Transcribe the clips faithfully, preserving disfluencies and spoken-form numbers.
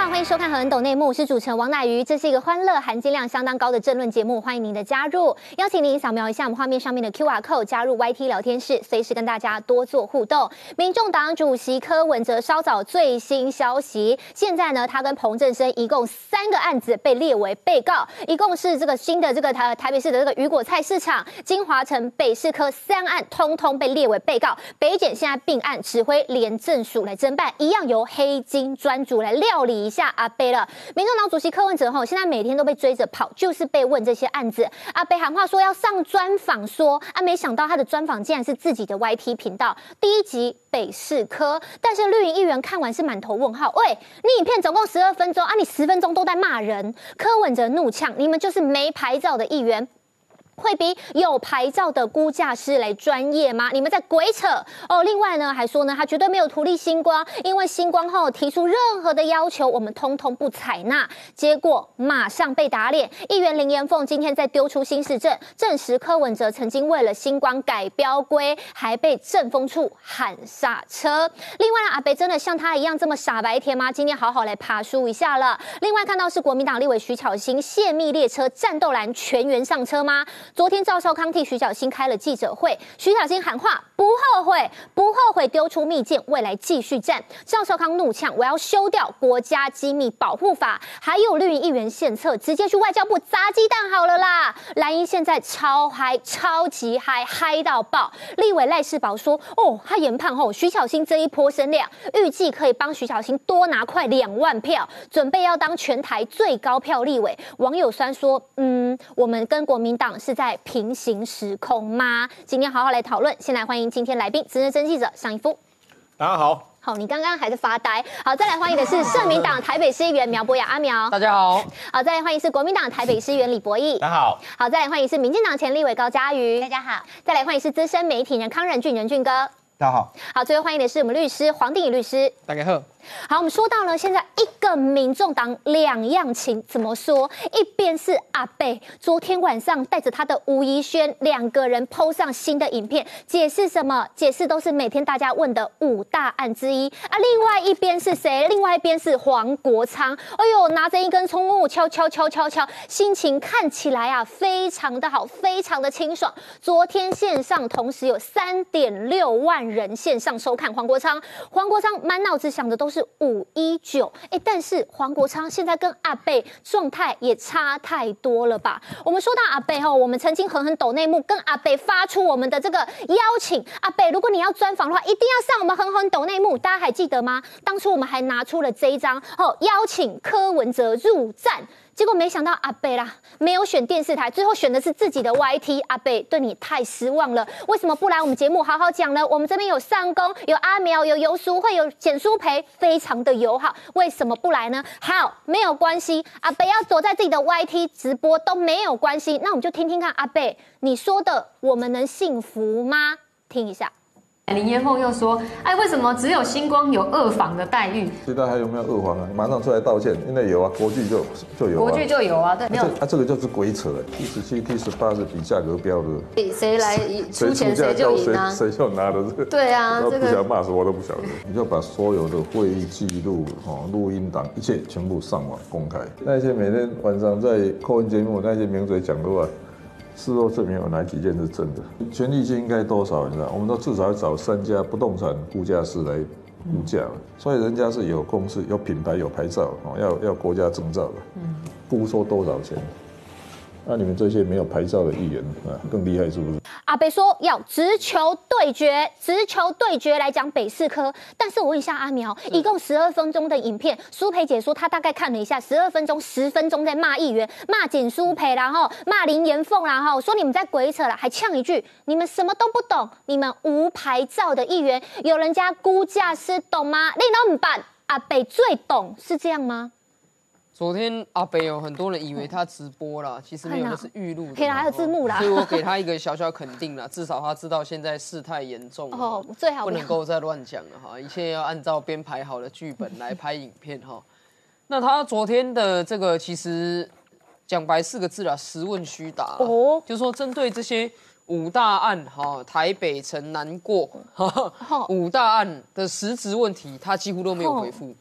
好，欢迎收看《何恩斗内幕》，我是主持人王乃瑜。这是一个欢乐、含金量相当高的政论节目，欢迎您的加入。邀请您扫描一下我们画面上面的 Q R code， 加入 Y T 聊天室，随时跟大家多做互动。民众党主席柯文哲稍早最新消息，现在呢，他跟彭正生一共三个案子被列为被告，一共是这个新的这个台台北市的这个雨果菜市场、金华城、北市科三案，通通被列为被告。北检现在并案，指挥廉政署来侦办，一样由黑金专组来料理一下阿伯了。民众党主席柯文哲吼，现在每天都被追着跑，就是被问这些案子。阿伯喊话说要上专访说，啊，没想到他的专访竟然是自己的 Y T 频道，第一集北市科，但是绿营议员看完是满头问号。喂，你影片总共十二分钟啊，你十分钟都在骂人。柯文哲怒呛，你们就是没牌照的议员。会比有牌照的估价师来专业吗？你们在鬼扯哦！另外呢，还说呢，他绝对没有图利星光，因为星光后提出任何的要求，我们通通不采纳。结果马上被打脸。议员林延凤今天再丢出新市政，证实柯文哲曾经为了星光改标规，还被政风处喊刹车。另外呢，阿北真的像他一样这么傻白甜吗？今天好好来爬梳一下了。另外看到是国民党立委徐巧芯泄密列车战斗蓝全员上车吗？昨天赵少康替徐巧芯开了记者会，徐巧芯喊话不后悔，不后悔丢出密件，未来继续战。赵少康怒呛，我要修掉国家机密保护法，还有绿营议员献策，直接去外交部砸鸡蛋好了啦。蓝营现在超嗨，超级嗨，嗨到爆。立委赖世宝说，哦，他研判后徐巧芯这一波声量，预计可以帮徐巧芯多拿快两万票，准备要当全台最高票立委。网友酸说，嗯，我们跟国民党是在平行时空吗？今天好好来讨论。先来欢迎今天来宾，资深记者尚一夫。 大家好。 好，你刚刚还是发呆。好，再来欢迎的是社民党台北市议员苗博雅阿苗。 大家好。 好，再来欢迎是国民党台北市议员李博义。 大家好。 好，再来欢迎是民进党前立委高嘉瑜。 大家好。 再来欢迎是资深媒体人康仁俊仁俊哥。 大家好。 好，最后欢迎的是我们律师黄定宇律师。 大家好。 好，我们说到了现在一个民众党两样情，怎么说？一边是阿北，昨天晚上带着他的吴怡轩两个人 po 上新的影片，解释什么？解释都是每天大家问的五大案之一啊。另外一边是谁？另外一边是黄国昌。哎呦，拿着一根葱木敲敲敲敲敲，心情看起来啊非常的好，非常的清爽。昨天线上同时有三点六万人线上收看黄国昌，黄国昌满脑子想的都是五一九，哎，但是黄国昌现在跟阿北状态也差太多了吧？我们说到阿北吼，我们曾经狠狠抖内幕跟阿北发出我们的这个邀请，阿北，如果你要专访的话，一定要上我们狠狠抖内幕，大家还记得吗？当初我们还拿出了这一张哦，邀请柯文哲入战。结果没想到阿北啦，没有选电视台，最后选的是自己的 Y T。阿北对你太失望了，为什么不来我们节目好好讲呢？我们这边有上工，有阿苗，有游淑慧，有简淑培，非常的友好，为什么不来呢？好，没有关系，阿北要走在自己的 Y T 直播都没有关系，那我们就听听看阿北你说的，我们能幸福吗？听一下。 林延凤又说：“哎，为什么只有星光有二房的待遇？ 现在还有没有二房啊？马上出来道歉，因为有啊，国剧就就有、啊， 国剧就有啊，对，没有。 啊，这个就是鬼扯了。T 十七、T 十八是比价格标的， 谁来出钱谁就赢啊， 谁就拿的这个。 对啊，这个不想骂什么都不晓得。你就把所有的会议记录、哦录音档一切全部上网公开。那些每天晚上在扣文节目那些名嘴讲的话。”事后证明有哪几件是真的？权利金应该多少？你知道？我们都至少要找三家不动产估价师来估价，嗯、所以人家是有公司、有品牌、有牌照，哦，要要国家证照的，嗯，估说多少钱？那、啊、你们这些没有牌照的议员啊，更厉害是不是？ 阿北说要直球对决，直球对决来讲北市科。但是我问一下阿苗，一共十二分钟的影片，苏培姐说她大概看了一下，十二分钟、十分钟在骂议员，骂简苏培，然后骂林延凤，然后说你们在鬼扯了，还呛一句你们什么都不懂，你们无牌照的议员，有人家估价师懂吗？你都唔办，阿北最懂，是这样吗？ 昨天阿北有很多人以为他直播啦，其实没有，那是预录的， 可以啦，还有字幕啦， 所以我给他一个小小肯定啦，至少他知道现在事态严重哦， 最好不能够再乱讲了哈，一切要按照编排好的剧本来拍影片哈。那他昨天的这个其实讲白四个字啦，实问虚答哦，就是说针对这些五大案哈，台北城难过哈，五大案的实质问题，他几乎都没有回复。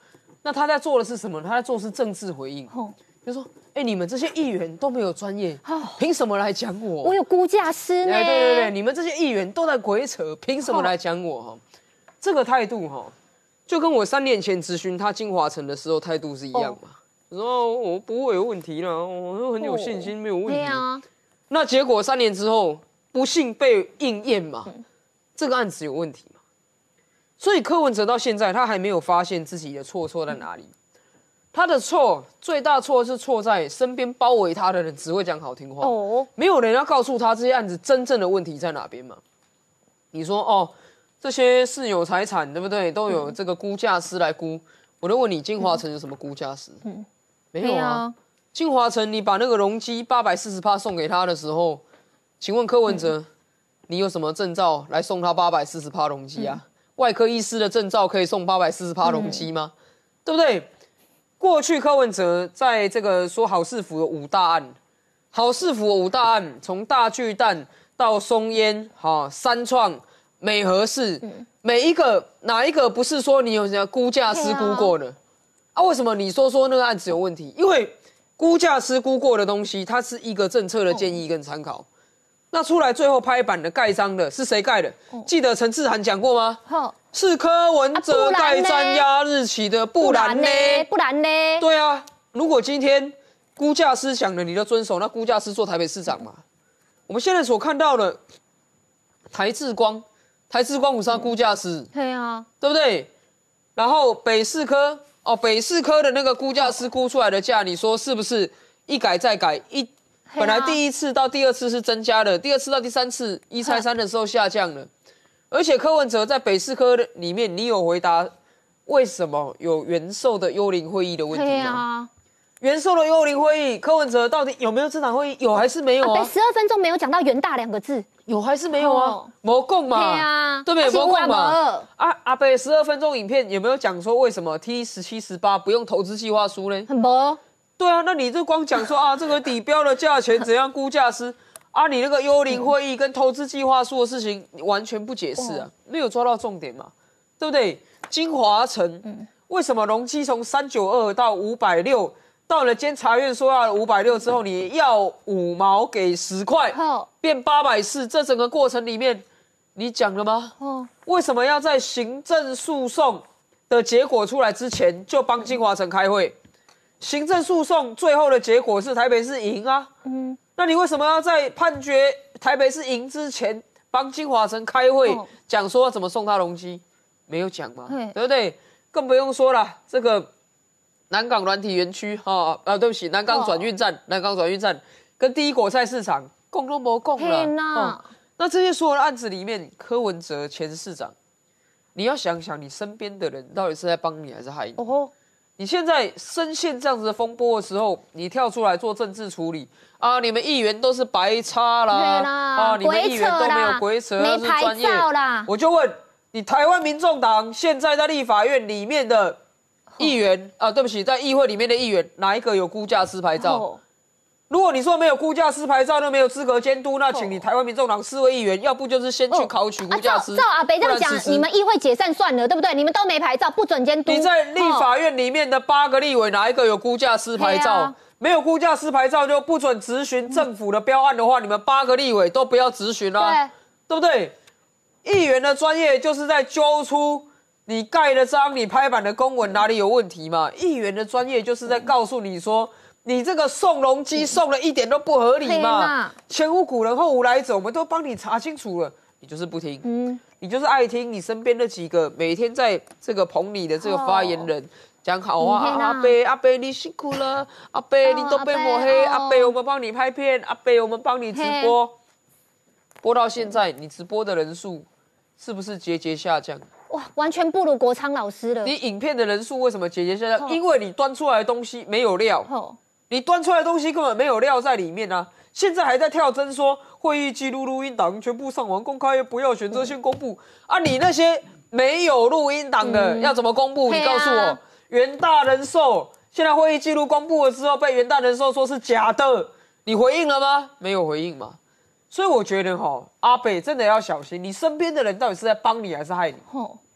那他在做的是什么？他在做的是政治回应，哦、就说，哎、欸，你们这些议员都没有专业，凭、哦、什么来讲我？ 我有估价师呢。 对对对，你们这些议员都在鬼扯，凭什么来讲我？哈、哦，这个态度哈，就跟我三年前质询他金华城的时候态度是一样嘛。我、哦、说我不会有问题啦，我很有信心，哦、没有问题。对啊。那结果三年之后，不幸被应验嘛，嗯、这个案子有问题嘛。所以柯文哲到现在他还没有发现自己的错错在哪里。嗯、他的错最大错是错在身边包围他的人只会讲好听话，哦，没有人要告诉他这些案子真正的问题在哪边嘛。你说哦，这些私有财产对不对？都有这个估价师来估。嗯、我就问你，金华城有什么估价师？嗯，没有啊。金华城，你把那个容积八百四十趴送给他的时候，请问柯文哲，嗯、你有什么证照来送他八百四十趴容积啊？嗯、外科医师的证照可以送八百四十趴容积吗？嗯、对不对？过去柯文哲在这个说好市府的五大案，好市府的五大案，从大巨蛋到松烟、哈三创、美和市，嗯、每一个哪一个不是说你有什估价师估过的？啊, 啊，为什么你说说那个案子有问题？因为估价师估过的东西，它是一个政策的建议跟参考。哦、那出来最后拍板的盖章的是谁盖的？哦、记得陈志涵讲过吗？哦、是柯文哲盖章压日期的，不然呢？ 不然呢？ 对啊，如果今天估价师讲的你都遵守，那估价师做台北市长嘛？我们现在所看到的台智光，台智光五三估价师， 对啊， 对不对？然后北市科。哦，北市科的那个估价师估出来的价，你说是不是一改再改？一本来第一次到第二次是增加的，第二次到第三次一拆三的时候下降了。而且柯文哲在北市科里面，你有回答为什么有元寿的幽灵会议的问题吗？元寿的幽灵会议，柯文哲到底有没有这场会议？有还是没有啊？ 十二分钟没有讲到元大两个字。 有还是没有啊？没讲嘛，对啊，对不对？没讲嘛。啊，阿北十二分钟影片有没有讲说为什么 T 十七十八不用投资计划书呢？ 很没。 对啊，那你就光讲说啊，这个底标的价钱怎样估价师啊，你那个幽灵会议跟投资计划书的事情你完全不解释啊，没有抓到重点嘛，对不对？金华城，嗯、为什么容积从三九二到五百六？到了监察院说要五百六之后，你要五毛给十块，变八百四，这整个过程里面，你讲了吗？哦，为什么要在行政诉讼的结果出来之前就帮金华城开会？行政诉讼最后的结果是台北市赢啊，嗯，那你为什么要在判决台北市赢之前帮金华城开会，讲说怎么送他容积？没有讲嘛，对不对？更不用说了，这个。南港软体园区，哈、哦、啊，对不起，南港转运站，哦、南港转运站跟第一果菜市场共都没共了。哦、那这些所有的案子里面，柯文哲前市长，你要想想，你身边的人到底是在帮你还是害你？哦，你现在深陷这样子的风波的时候，你跳出来做政治处理啊，你们议员都是白插啦，啦啊，你们议员都没有规则， 没牌照啦。 我就问你，台湾民众党现在在立法院里面的。议员啊，对不起，在议会里面的议员，哪一个有估价师牌照？哦、如果你说没有估价师牌照，那没有资格监督，那请你台湾民众党四位议员，要不就是先去考取估价师。 哦啊、照照阿北这样讲，你们议会解散算了，对不对？你们都没牌照，不准监督。 你在立法院里面的八个立委，哪一个有估价师牌照？啊、没有估价师牌照就不准质询政府的标案的话，嗯、你们八个立委都不要质询啦，对，对不对？议员的专业就是在揪出。你盖的章，你拍板的公文哪里有问题嘛？议员的专业就是在告诉你说，你这个送容积送了一点都不合理嘛。前无古人后无来者，我们都帮你查清楚了，你就是不听，嗯，你就是爱听你身边那几个每天在这个捧你的这个发言人讲好话、哦啊。阿伯阿伯你辛苦了，阿伯你都被抹黑，哦、阿伯我们帮你拍片，阿伯我们帮你直播，播到现在你直播的人数是不是节节下降？ 哇，完全不如国昌老师了。 你影片的人数为什么节节下降？因为你端出来的东西没有料，你端出来的东西根本没有料在里面啊！现在还在跳针说会议记录、录音档全部上网公开，不要选择先公布啊！你那些没有录音档的、嗯、要怎么公布？你告诉我，啊、元大人寿现在会议记录公布了之后，被元大人寿说是假的，你回应了吗？没有回应嘛。所以我觉得哈，阿北真的要小心，你身边的人到底是在帮你还是害你？哦，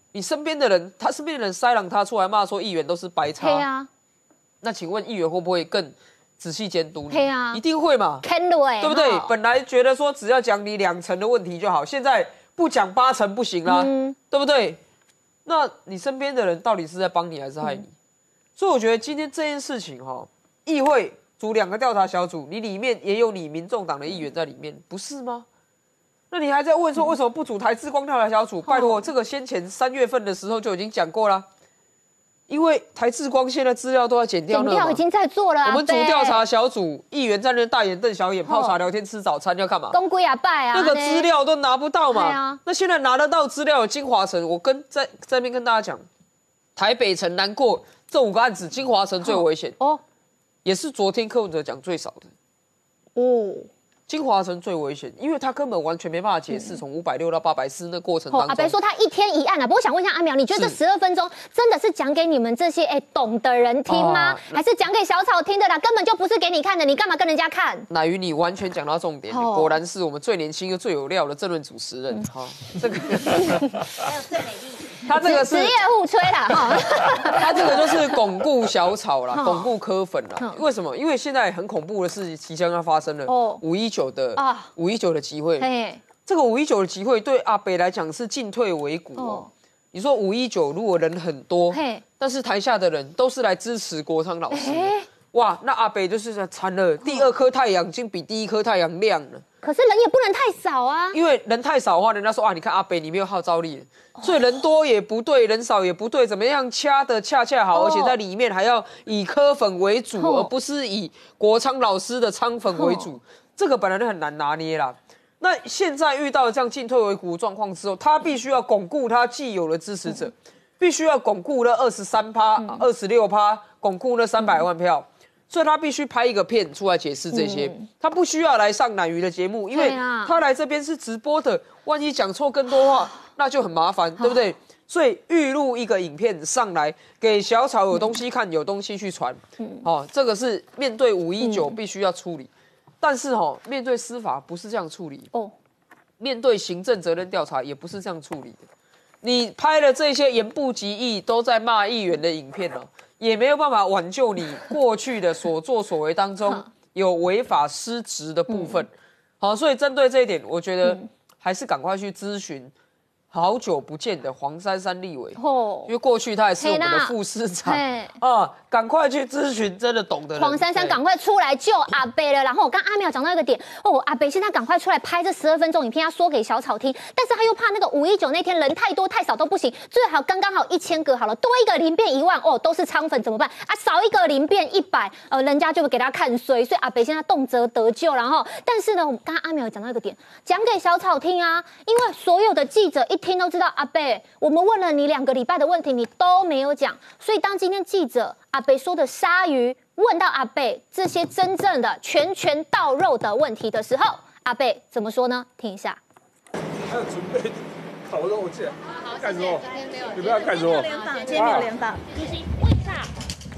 你身边的人，他身边的人塞朗他出来骂说议员都是白差， 对啊， 那请问议员会不会更仔细监督你？ 对啊， 一定会嘛，对不对？本来觉得说只要讲你两成的问题就好，现在不讲八成不行啦，嗯、对不对？那你身边的人到底是在帮你还是害你？嗯、所以我觉得今天这件事情哈，议会组两个调查小组，你里面也有你民众党的议员在里面，不是吗？那你还在问说为什么不组台智光调查小组？嗯、拜托，这个先前三月份的时候就已经讲过了。因为台智光现在资料都要剪掉了， 剪掉已经在做了、啊。 我们组调查小组，议员在那大眼瞪小眼，泡茶聊天吃早餐，要干嘛？ 公龟啊拜啊！ 那个资料都拿不到嘛。啊、那现在拿得到资料的金华城，我跟在在那边跟大家讲，台北城难过这五个案子，金华城最危险哦，也是昨天柯文哲讲最少的哦。金华城最危险，因为他根本完全没办法解释从五百六到八百四那过程当中。 阿北说他一天一案啊，不过想问一下阿苗，你觉得这十二分钟真的是讲给你们这些哎懂的人听吗？哦、还是讲给小草听的啦？根本就不是给你看的，你干嘛跟人家看？ 乃瑜，你完全讲到重点，哦、果然是我们最年轻又最有料的政论主持人。好、嗯哦，这个还有最美丽。 他这个是职业互吹啦，哈， 他这个就是巩固小草啦，巩固柯粉啦。为什么？因为现在很恐怖的事即将要发生了。哦，五一九的啊，五一九的集会，这个五一九的集会对阿北来讲是进退维谷哦。你说五一九如果人很多，但是台下的人都是来支持国昌老师，哇，那阿北就是惨了，第二颗太阳已经比第一颗太阳亮了。 可是人也不能太少啊， 因为人太少的话，人家说啊，你看阿北你没有号召力，所以人多也不对，人少也不对，怎么样掐的恰恰好，而且在里面还要以柯粉为主，而不是以国昌老师的昌粉为主，这个本来就很难拿捏啦。那现在遇到这样进退维谷的状况之后，他必须要巩固他既有的支持者，必须要巩固那二十三趴、二十六趴，巩固那三百万票。所以他必须拍一个片出来解释这些，嗯、他不需要来上乃瑜的节目，因为他来这边是直播的，万一讲错更多话，那就很麻烦，对不对？所以预录一个影片上来，给小草有东西看，嗯、有东西去传，嗯、哦，这个是面对五一九必须要处理，嗯、但是哦，面对司法不是这样处理哦，面对行政责任调查也不是这样处理的。你拍了这些言不及义都在骂议员的影片哦。也没有办法挽救你过去的所作所为当中有违法失职的部分，好，所以针对这一点，我觉得还是赶快去咨询好久不见的黄珊珊立委，哦、因为过去他也是我们的副市长啊，赶快去咨询真的懂的人。 黄珊珊赶快出来救阿北了。然后我刚阿苗讲到一个点，哦，阿北现在赶快出来拍这十二分钟影片，要说给小草听，但是他又怕那个五一九那天人太多太少都不行，最好刚刚好一千个好了，多一个零变一万，哦，都是昌粉怎么办啊？少一个零变一百，呃，人家就会给他看衰，所以阿北现在动辄得救。然后，但是呢，我刚刚阿苗讲到一个点，讲给小草听啊，因为所有的记者一听都知道阿北，我们问了你两个礼拜的问题，你都没有讲，所以当今天记者阿北说的鲨鱼问到阿北这些真正的拳拳到肉的问题的时候，阿北怎么说呢？听一下。 还有准备烤肉架，干什么？你不要干什么？ 联访，今天没有联访。 主席问一下。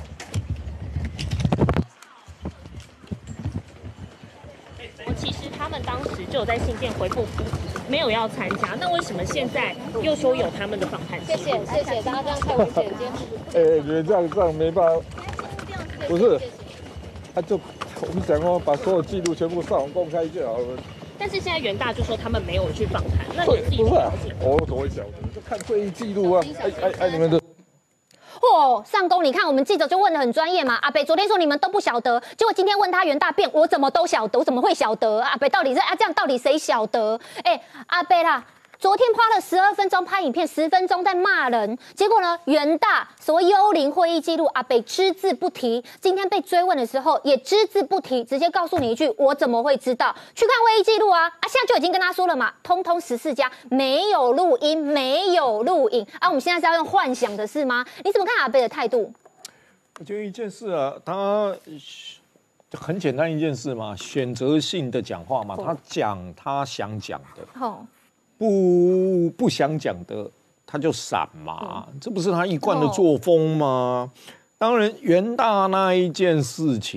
其实他们当时就有在信件回复没有要参加，那为什么现在又说有他们的访谈？ 谢谢谢谢，大家这样太危险，今天哎，觉得这样这样没办法，不是，他就我们讲说把所有记录全部上网公开就好了。 但是现在元大就说他们没有去访谈，那你自己不是、啊？我怎么会晓得？就看会议记录啊！哎哎哎，你们的。 哦，上公，你看我们记者就问得很专业嘛。阿北昨天说你们都不晓得，结果今天问他元大辩，我怎么都晓得，我怎么会晓得？阿北到底是啊这样，到底谁晓得？哎、欸，阿北啦。昨天花了十二分钟拍影片，十分钟在骂人，结果呢，元大所谓幽灵会议记录，阿北只字不提。今天被追问的时候也只字不提，直接告诉你一句：我怎么会知道？去看会议记录啊！啊，现在就已经跟他说了嘛，通通十四家没有录音，没有录影啊！我们现在是要用幻想的是吗？你怎么看阿北的态度？ 我觉得一件事啊，他很简单一件事嘛，选择性的讲话嘛，他讲他想讲的。哦不不想讲的，他就闪嘛，这不是他一贯的作风吗？当然，元大那一件事情，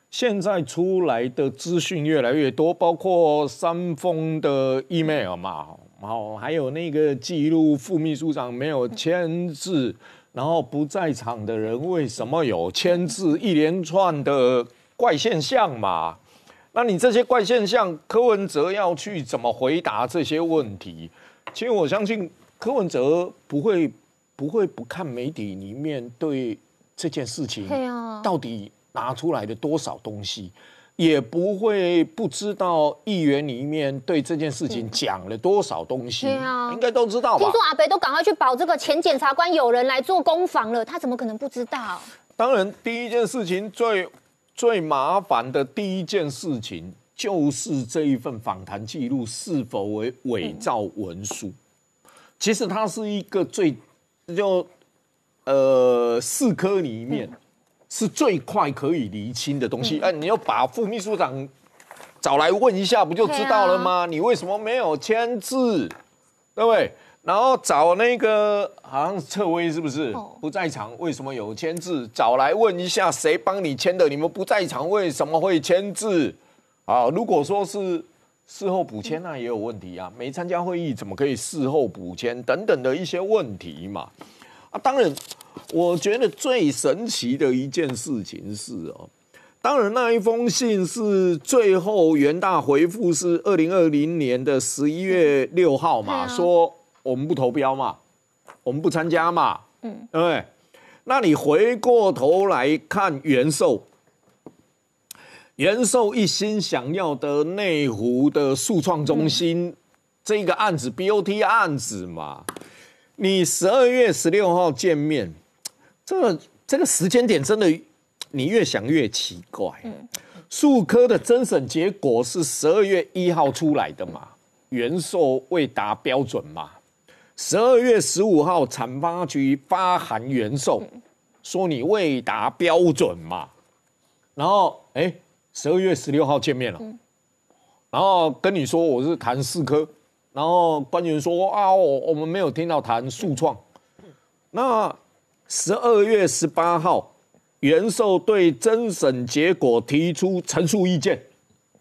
现在出来的资讯越来越多，包括三封的 email 嘛，然后还有那个记录副秘书长没有签字，然后不在场的人为什么有签字，一连串的怪现象嘛。那你这些怪现象，柯文哲要去怎么回答这些问题？其实我相信柯文哲不会不会不看媒体里面对这件事情到底拿出来的多少东西，也不会不知道议员里面对这件事情讲了多少东西，啊、应该都知道吧？ 听说阿北都赶快去保这个前检察官有人来做攻防了，他怎么可能不知道？ 当然，第一件事情最最麻烦的第一件事情，就是这一份访谈记录是否为伪造文书。嗯、其实它是一个最就呃四科里面。嗯是最快可以厘清的东西。哎、嗯啊，你要把副秘书长找来问一下，不就知道了吗？啊、你为什么没有签字，对不对？然后找那个好像是侧威是不是、哦、不在场，为什么有签字？找来问一下，谁帮你签的？你们不在场，为什么会签字？啊，如果说是事后补签，那也有问题啊。没参加会议，怎么可以事后补签？等等的一些问题嘛。啊，当然。我觉得最神奇的一件事情是哦，当然那一封信是最后元大回复是二零二零年的十一月六号嘛，嗯、说我们不投标嘛，我们不参加嘛，嗯，对不对？那你回过头来看元寿，元寿一心想要的内湖的诉创中心、嗯、这个案子 B O T 案子嘛，你十二月十六号见面。这个这个时间点真的，你越想越奇怪。嗯，诉科的侦审结果是十二月一号出来的嘛，原售未达标准嘛。十二月十五号，产发局发函原售，说你未达标准嘛。然后，哎，十二月十六号见面了，然后跟你说我是谈四科，然后官员说啊，我我们没有听到谈诉创，那。十二月十八号，原寿对侦审结果提出陈述意见，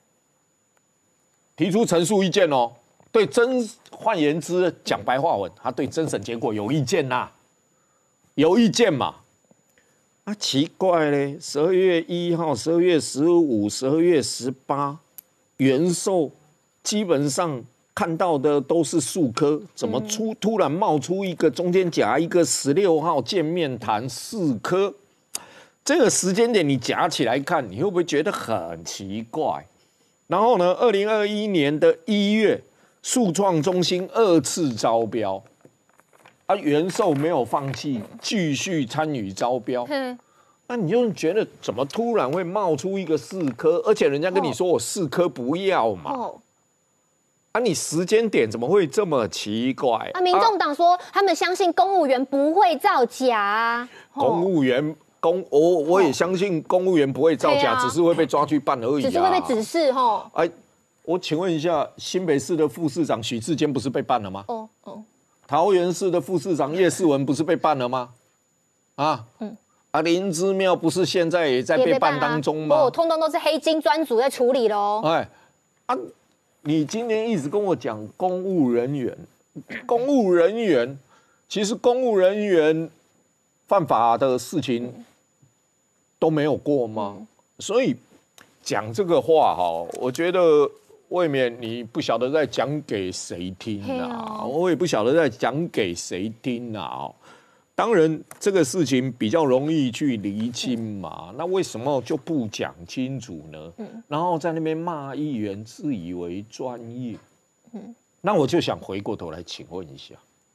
提出陈述意见哦。对侦，换言之，讲白话文，他对侦审结果有意见呐、啊，有意见嘛？啊，奇怪嘞！十二月一号、十二月十五、十二月十八，原寿基本上。看到的都是数科，怎么出突然冒出一个中间夹一个十六号见面谈四科？这个时间点你夹起来看，你会不会觉得很奇怪？然后呢，二零二一年的一月，诉创中心二次招标，啊，原寿没有放弃，继续参与招标。嗯，那你就觉得怎么突然会冒出一个四科？而且人家跟你说我四科不要嘛。哦啊，你时间点怎么会这么奇怪？ 啊，民众党说、啊、他们相信公务员不会造假、啊。 公务员公，我我也相信公务员不会造假，啊、只是会被抓去办而已、啊。 只是会被指示哈。 哎，我请问一下，新北市的副市长许志坚不是被办了吗？哦哦。桃园市的副市长叶世文不是被办了吗？啊，嗯。啊，林姿妙不是现在也在被办当中吗？ 哦，通通都是黑金专组在处理喽。哎， 啊。你今天一直跟我讲公务人员，公务人员，其实公务人员犯法的事情都没有过吗？嗯、所以讲这个话哈，我觉得未免你不晓得在讲给谁听啊，哦、我也不晓得在讲给谁听啊。当然，这个事情比较容易去厘清嘛，那为什么就不讲清楚呢？嗯、然后在那边骂议员，自以为专业。嗯、那我就想回过头来请问一下，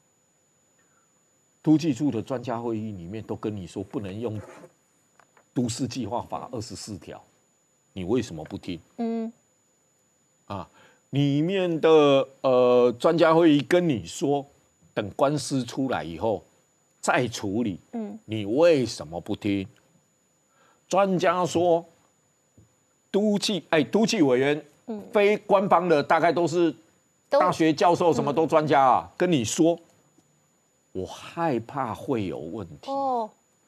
都计处的专家会议里面都跟你说不能用都市计划法二十四条，你为什么不听？嗯，啊，里面的呃专家会议跟你说，等官司出来以后。再处理，嗯，你为什么不听？专家说，都计哎，都计委员，嗯，非官方的大概都是大学教授，什么都专家啊，嗯、跟你说，我害怕会有问题。哦，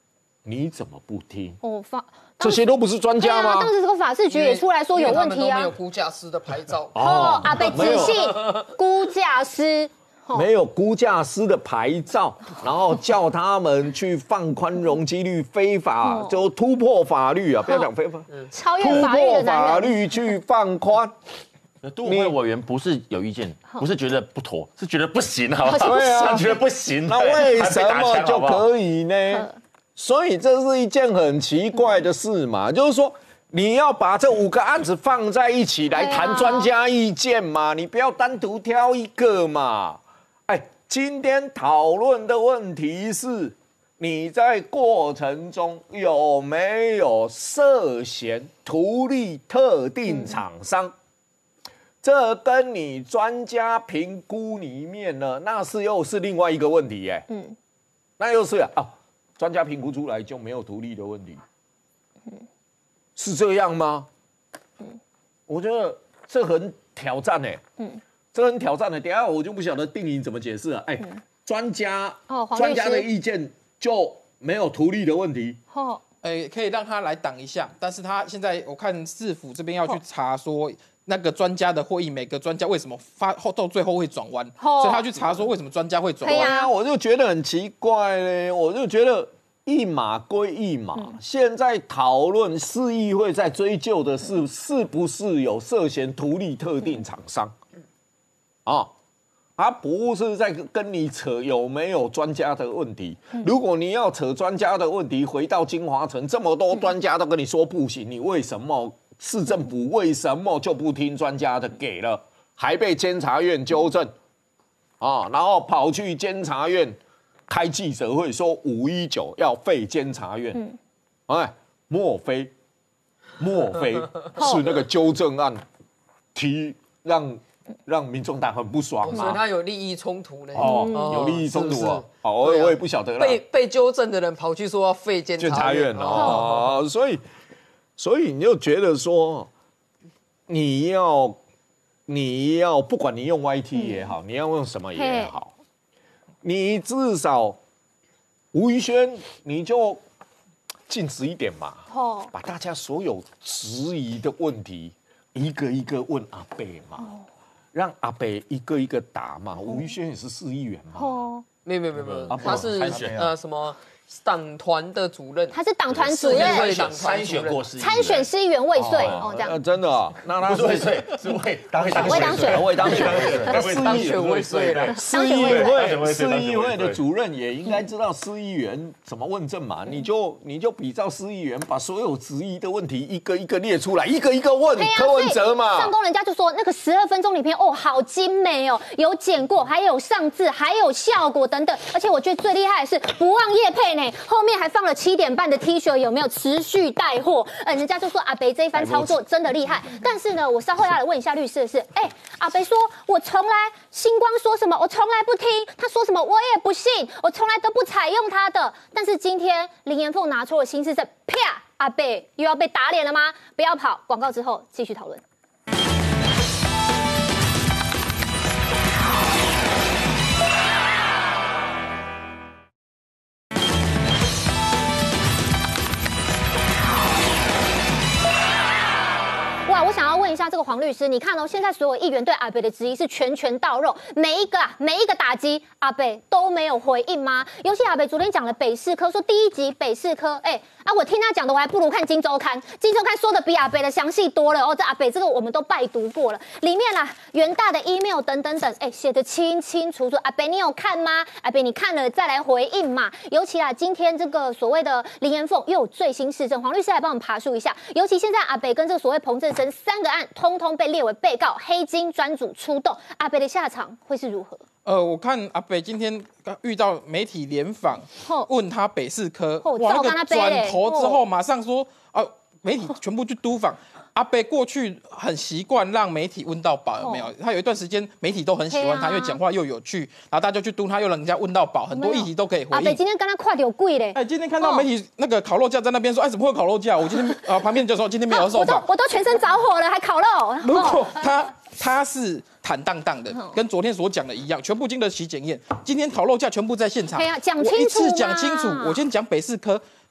你怎么不听？ 哦，法这些都不是专家吗？ 当时这个法制局也出来说有问题啊， 没有估价师的牌照。 哦，阿北仔细估价师。 没有估价师的牌照，然后叫他们去放宽容积率，非法就突破法律啊！不要讲非法， 超越突法律破的男人法律去放宽。 都会委员不是有意见，不是觉得不妥，是觉得不行，好不好？ 对啊， 他觉得不行， 那为什么就可以呢？所以这是一件很奇怪的事嘛，就是说。你要把这五个案子放在一起来谈专家意见嘛，你不要单独挑一个嘛。哎，今天讨论的问题是，你在过程中有没有涉嫌图利特定厂商？这跟你专家评估里面呢，那是又是另外一个问题耶。嗯，那又是啊，哦，专家评估出来就没有图利的问题。嗯。是这样吗？嗯，我觉得这很挑战哎、欸，嗯，这很挑战的、欸。等一下我就不晓得定义怎么解释了。哎、欸，专、嗯、家哦，专家的意见就没有图利的问题。 哦，哎、欸，可以让他来挡一下，但是他现在我看市府这边要去查说那个专家的会议，每个专家为什么发后到最后会转弯，哦、所以他去查说为什么专家会转弯。 啊，我就觉得很奇怪嘞，我就觉得。一码归一码，嗯、现在讨论市议会在追究的是是不是有涉嫌图利特定厂商，啊，他不是在跟你扯有没有专家的问题。嗯、如果你要扯专家的问题，回到金华城，这么多专家都跟你说不行，你为什么市政府为什么就不听专家的？给了，还被监察院纠正，啊，然后跑去监察院。开记者会说五一九要废监察院，嗯、哎，莫非莫非是那个纠正案提让让民众党很不爽吗？ 所以他有利益冲突呢。 哦，有利益冲突哦。好，我我也不晓得了。 被被纠正的人跑去说要废监察院哦，所以所以你就觉得说，你要你要不管你用 Y T 也好，你要用什么也好。你至少吴怡轩，你就尽职一点嘛，哦、把大家所有质疑的问题一个一个问阿北嘛，哦、让阿北一个一个答嘛。吴怡轩也是市议员嘛， 哦、没有没有没有没有，他是呃什么？党团的主任， 他是党团主任， 参选过市议员， 参选市议员未遂哦，这样真的啊？那他不是未遂，是未当选， 未当选， 未当选， 当选未遂了。 市议会市议会的主任也应该知道市议员怎么问政嘛？你就你就比照市议员，把所有质疑的问题一个一个列出来，一个一个问柯文哲嘛。 上工人家就说那个十二分钟影片哦，好精美哦，有剪过，还有上字，还有效果等等，而且我觉得最厉害的是不忘业配呢。后面还放了七点半的 T 恤，有没有持续带货？呃，人家就说阿北这一番操作真的厉害。但是呢，我稍后要来问一下律师的是，哎、欸，阿北说我从来星光说什么，我从来不听，他说什么我也不信，我从来都不采用他的。但是今天林妍凤拿出了新事证，啪，阿北又要被打脸了吗？不要跑，广告之后继续讨论。哇，我想要问一下这个黄律师，你看哦，现在所有议员对阿北的质疑是拳拳到肉，每一个啊，每一个打击，阿北都没有回应吗？尤其阿北昨天讲了北市科，说第一集北市科，哎、欸、啊，我听他讲的，我还不如看《金周刊》，《金周刊》说的比阿北的详细多了哦。这阿北这个我们都拜读过了，里面啊，元大的 email 等等等，哎、欸，写的清清楚楚。阿北你有看吗？阿北你看了再来回应嘛。尤其啊，今天这个所谓的林妍凤又有最新事证，黄律师来帮我们爬梳一下。尤其现在阿北跟这个所谓彭正生三个案，通通被列为被告，黑金专组出动，阿北的下场会是如何？ 呃，我看阿北今天遇到媒体联访，问他北市科，哇，那个转头之后马上说，啊，媒体全部去督访。阿北过去很习惯让媒体问到饱，有没有？他有一段时间媒体都很喜欢他，因为讲话又有趣，然后大家就去督他，又让人家问到饱，很多议题都可以回应。 阿北今天跟他快点贵嘞！ 哎，今天看到媒体那个烤肉架在那边说，哎，怎么会有烤肉架？我今天啊旁边就说今天没有受访， 我都我都全身着火了，还烤肉。 如果他他是坦荡荡的，跟昨天所讲的一样，全部经得起检验。今天烤肉架全部在现场， 讲清楚， 我一次讲清楚。我先讲北市科。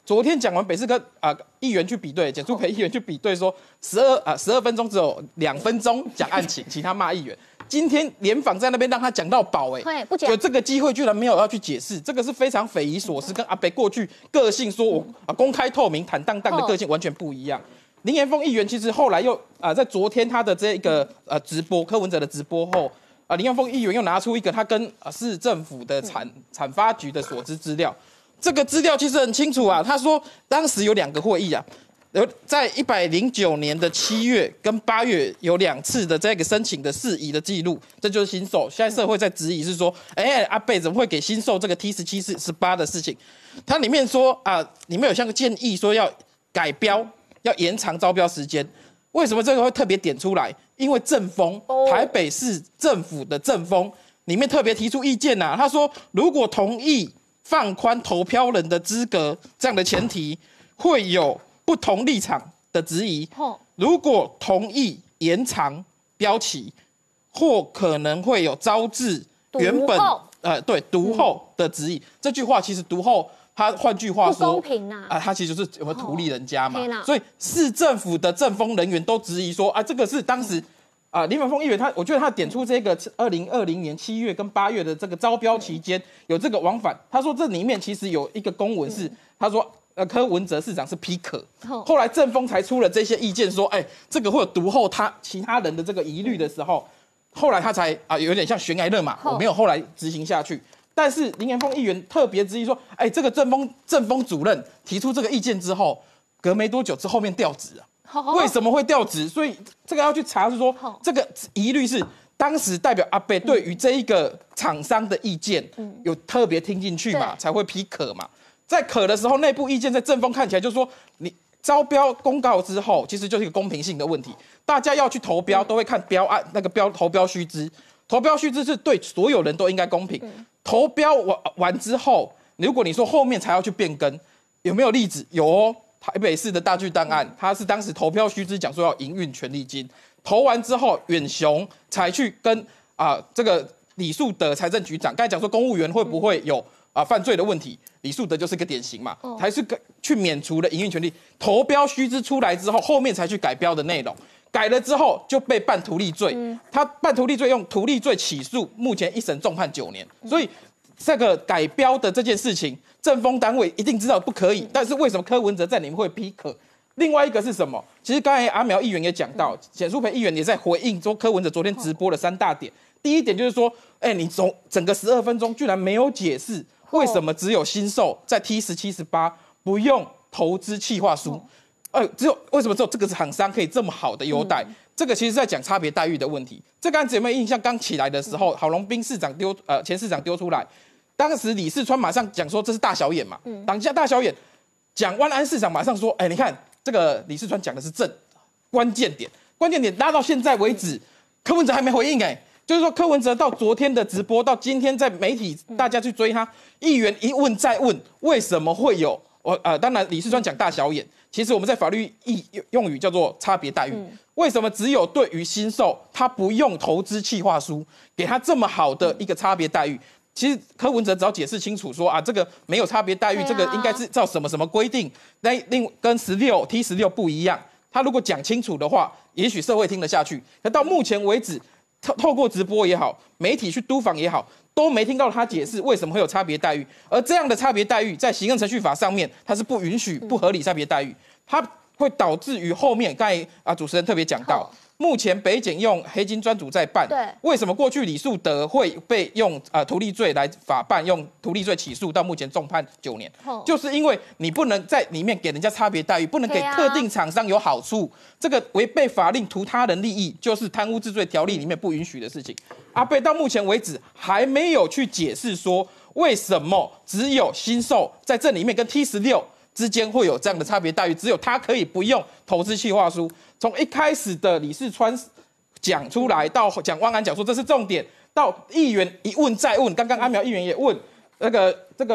昨天讲完北市科啊议员去比对，简书培议员去比对说十二啊十二分钟只有两分钟讲案情，其他骂议员。今天联访在那边让他讲到饱，哎， 不讲， 有这个机会居然没有要去解释，这个是非常匪夷所思，跟阿北过去个性说我啊公开透明、坦荡荡的个性完全不一样。林延凤议员其实后来又啊在昨天他的这个呃直播柯文哲的直播后啊，林延凤议员又拿出一个他跟啊市政府的产产发局的所知资料，这个资料其实很清楚啊，他说当时有两个会议啊。有在一百零九年的七月跟八月有两次的这个申请的事宜的记录，这就是新售。现在社会在质疑是说，哎、欸，阿贝怎么会给新售这个 T 十七、十八的事情？它里面说啊，里面有像个建议说要改标，要延长招标时间。为什么这个会特别点出来？因为政风，台北市政府的政风里面特别提出意见呐、啊，他说如果同意放宽投标人的资格这样的前提，会有不同立场的质疑，如果同意延长标期，或可能会有招致原本呃对读后的质疑。嗯、这句话其实读后，他换句话说， 不公平啊！ 啊，他其实就是有没有图利人家嘛？所以市政府的政风人员都质疑说，啊，这个是当时啊林文峰议员他，我觉得他点出这个二零二零年七月跟八月的这个招标期间有这个往返，他说这里面其实有一个公文是、嗯、他说。呃，柯文哲市长是批可，后来政风才出了这些意见，说，哎、欸，这个会有读后他其他人的这个疑虑的时候，后来他才啊、呃、有点像悬崖勒马，我没有后来执行下去。但是林延凤议员特别质疑说，哎、欸，这个政风政风主任提出这个意见之后，隔没多久之后面调职啊，为什么会调职？所以这个要去查，是说这个疑虑是当时代表阿伯对于这一个厂商的意见有特别听进去嘛，才会批可嘛。在可的时候，内部意见在政风看起来就是说，你招标公告之后，其实就是一个公平性的问题。大家要去投标，都会看标案那个标投标须知，投标须知是对所有人都应该公平。投标完完之后，如果你说后面才要去变更，有没有例子？有哦，台北市的大巨蛋案，他是当时投标须知讲说要营运权利金，投完之后，远雄才去跟啊、呃、这个李树德财政局长，刚才讲说公务员会不会有啊、呃、犯罪的问题？李树德就是个典型嘛，才是去免除了营运权利。投标须知出来之后，后面才去改标的内容，改了之后就被办图利罪。嗯、他办图利罪用图利罪起诉，目前一审重判九年。所以这个改标的这件事情，政风单位一定知道不可以，但是为什么柯文哲在里面会批可？另外一个是什么？其实刚才阿苗议员也讲到，简书培议员也在回应说，柯文哲昨天直播的三大点。第一点就是说，哎、欸，你总整个十二分钟居然没有解释。为什么只有新售在 T 十七、十八不用投资企划书？呃，只有为什么只有这个厂商可以这么好的优待？嗯、这个其实是在讲差别待遇的问题。这个案子有没有印象？刚起来的时候，郝龙斌市长丢呃前市长丢出来，当时李四川马上讲说这是大小眼嘛，嗯、挡下大小眼。蒋万安市长马上说，哎、欸，你看这个李四川讲的是正关键点，关键点拉到现在为止，柯文哲还没回应哎、欸。就是说，柯文哲到昨天的直播，到今天在媒体大家去追他，议员一问再问，为什么会有？我呃，当然李世川讲大小眼，其实我们在法律意用语叫做差别待遇。嗯、为什么只有对于新售他不用投资企划书，给他这么好的一个差别待遇？其实柯文哲只要解释清楚说啊，这个没有差别待遇，啊、这个应该是照什么什么规定，那另跟十六 T 十六不一样。他如果讲清楚的话，也许社会听得下去。可到目前为止，透透过直播也好，媒体去督访也好，都没听到他解释为什么会有差别待遇。而这样的差别待遇，在行政程序法上面，它是不允许不合理差别待遇，它会导致于后面刚才啊主持人特别讲到，目前北检用黑金专组在办，对，为什么过去李树德会被用啊、呃、图利罪来法办，用图利罪起诉，到目前重判九年，就是因为你不能在里面给人家差别待遇，不能给特定厂商有好处，这个违背法令图他人利益，就是贪污治罪条例里面不允许的事情。阿贝到目前为止还没有去解释说，为什么只有新售在这里面跟 T 十六之间会有这样的差别待遇，只有他可以不用投资企划书。从一开始的李世川讲出来，到蒋万安讲说这是重点，到议员一问再问，刚刚阿苗议员也问那个这个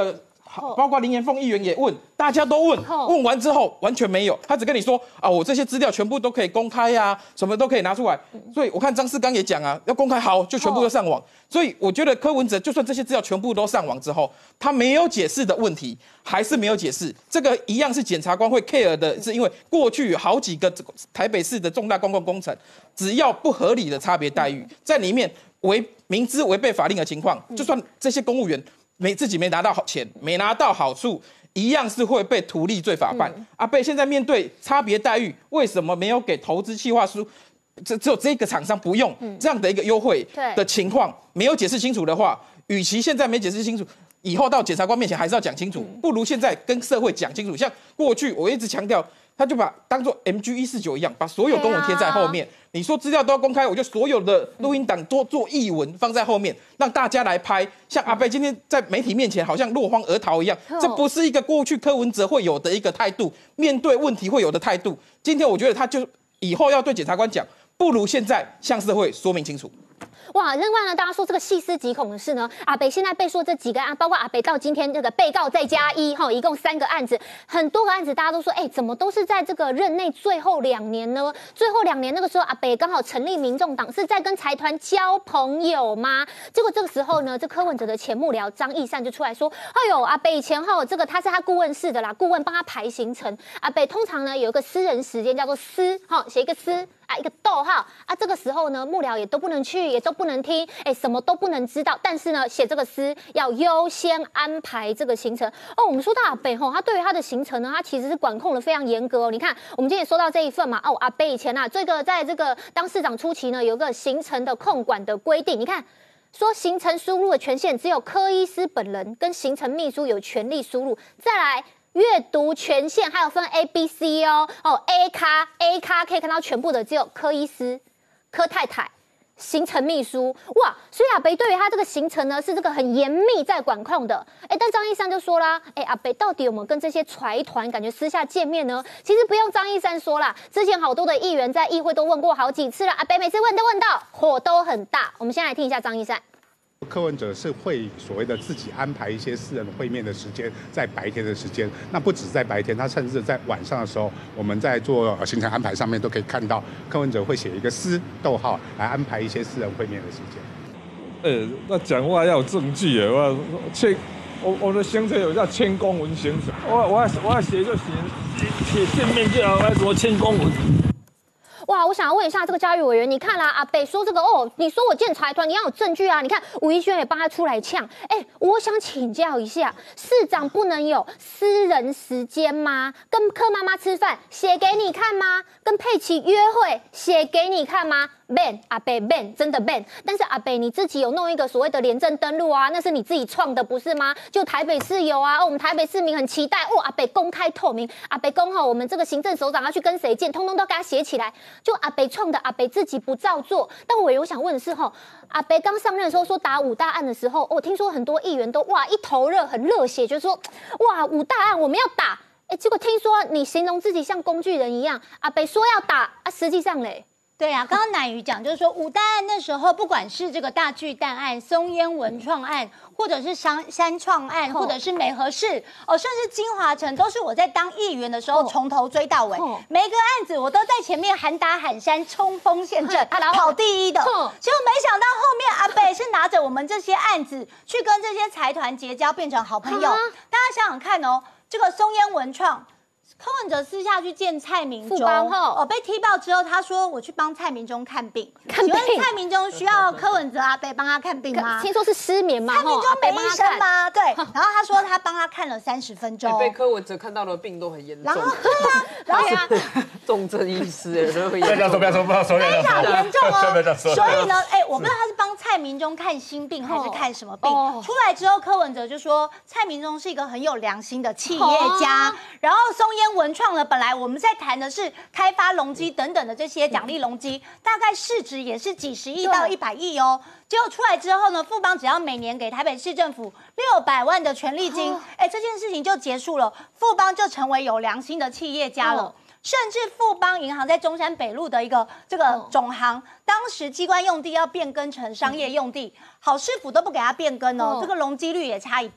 包括林延凤议员也问，大家都问，问完之后完全没有，他只跟你说啊，我这些资料全部都可以公开呀、啊，什么都可以拿出来。所以我看张世刚也讲啊，要公开好就全部都上网。所以我觉得柯文哲就算这些资料全部都上网之后，他没有解释的问题还是没有解释。这个一样是检察官会 care 的，是因为过去有好几个台北市的重大公共工程，只要不合理的差别待遇，在里面违明知违背法令的情况，就算这些公务员没自己没拿到好钱，没拿到好处，一样是会被图利罪法办。嗯、阿贝现在面对差别待遇，为什么没有给投资企划书？只只有这个厂商不用这样的一个优惠的情况，没有解释清楚的话，与其现在没解释清楚，以后到检察官面前还是要讲清楚，不如现在跟社会讲清楚。像过去我一直强调，他就把当做 M G 一四九一样，把所有公文贴在后面。你说资料都要公开，我就所有的录音档多做译文放在后面，让大家来拍。像阿贝今天在媒体面前好像落荒而逃一样，这不是一个过去柯文哲会有的一个态度，面对问题会有的态度。今天我觉得他就以后要对检察官讲，不如现在向社会说明清楚。 哇，另外呢，大家说这个细思极恐的是呢，阿北现在被说这几个案，包括阿北到今天这个被告再加一，哈，一共三个案子，很多个案子，大家都说，哎，怎么都是在这个任内最后两年呢？最后两年那个时候，阿北刚好成立民众党，是在跟财团交朋友吗？结果这个时候呢，这柯文哲的前幕僚张义善就出来说，哎呦，阿北以前哈，这个他是他顾问室的啦，顾问帮他排行程，阿北通常呢有一个私人时间叫做私，哈，写一个私。啊，一个逗号啊，这个时候呢，幕僚也都不能去，也都不能听，哎，什么都不能知道。但是呢，写这个诗要优先安排这个行程。哦，我们说到阿北吼，他对于他的行程呢，他其实是管控的非常严格哦。你看，我们今天也收到这一份嘛，哦，阿北以前啊，这个在这个当市长初期呢，有个行程的控管的规定，你看。说行程输入的权限只有柯医师本人跟行程秘书有权利输入，再来阅读权限还有分 A、B、C 哦，哦 A 咖 A 咖可以看到全部的只有柯医师、柯太太、行程秘书，哇，所以阿北对于他这个行程呢是这个很严密在管控的，哎，但张义善就说啦，哎，阿北到底有没有跟这些财团感觉私下见面呢？其实不用张义善说啦，之前好多的议员在议会都问过好几次了，阿北每次问都问到火都很大。我们先来听一下张义善。 柯文哲是会所谓的自己安排一些私人会面的时间，在白天的时间，那不止在白天，他甚至在晚上的时候，我们在做行程安排上面都可以看到，柯文哲会写一个私逗号来安排一些私人会面的时间。 呃，那讲话要有证据耶，我签我我的行程有叫签公文行程，我我要我要写就写写见面就好，我要怎么签公文？ 哇，我想要问一下这个嘉瑜委员，你看啦、啊，阿北说这个哦，你说我建财团，你要有证据啊！你看吴怡轩也帮他出来呛，哎，我想请教一下，市长不能有私人时间吗？跟柯妈妈吃饭写给你看吗？跟佩奇约会写给你看吗 ？ban 阿北 ban 真的 ban， 但是阿北你自己有弄一个所谓的廉政登录啊，那是你自己创的不是吗？就台北市有啊，哦、我们台北市民很期待哦，阿北公开透明，阿北公吼我们这个行政首长要去跟谁见，通通都给他写起来。就阿北创的，阿北自己不照做。但我有想问的是，吼，阿北刚上任的时候说打五大案的时候，我、哦、听说很多议员都哇一头热，很热血，就说哇五大案我们要打。哎，结果听说你形容自己像工具人一样，阿北说要打啊，实际上嘞。 对啊，刚刚乃瑜讲就是说，五大案那时候，不管是这个大巨蛋案、松烟文创案，或者是山山创案，或者是美和市，哦，甚至金华城，都是我在当议员的时候从头追到尾，每一个案子我都在前面喊打喊杀，冲锋陷阵，跑第一的。结果没想到后面阿北是拿着我们这些案子去跟这些财团结交，变成好朋友。大家想想看哦，这个松烟文创。柯文哲私下去见蔡明忠，哦，被踢爆之后，他说我去帮蔡明忠看病。看病？请问蔡明忠需要柯文哲阿北帮他看病吗？ 听说是失眠吗？ 蔡明忠没医生吗？对。然后他说他帮他看了三十分钟。 被柯文哲看到的病都很严重。 然后对啊，然后啊，重症医师哎， 不要这样说，不要说，不要说， 非常严重哦。所以呢，哎，我不知道他是帮蔡明忠看心病还是看什么病。出来之后，柯文哲就说蔡明忠是一个很有良心的企业家，然后松烟文创呢，本来我们在谈的是开发隆基等等的这些奖励隆基，大概市值也是几十亿到一百亿哦。结果出来之后呢，富邦只要每年给台北市政府六百万的权利金，哎，这件事情就结束了，富邦就成为有良心的企业家了。甚至富邦银行在中山北路的一个这个总行，当时机关用地要变更成商业用地，好市府都不给他变更哦，这个容积率也差一倍。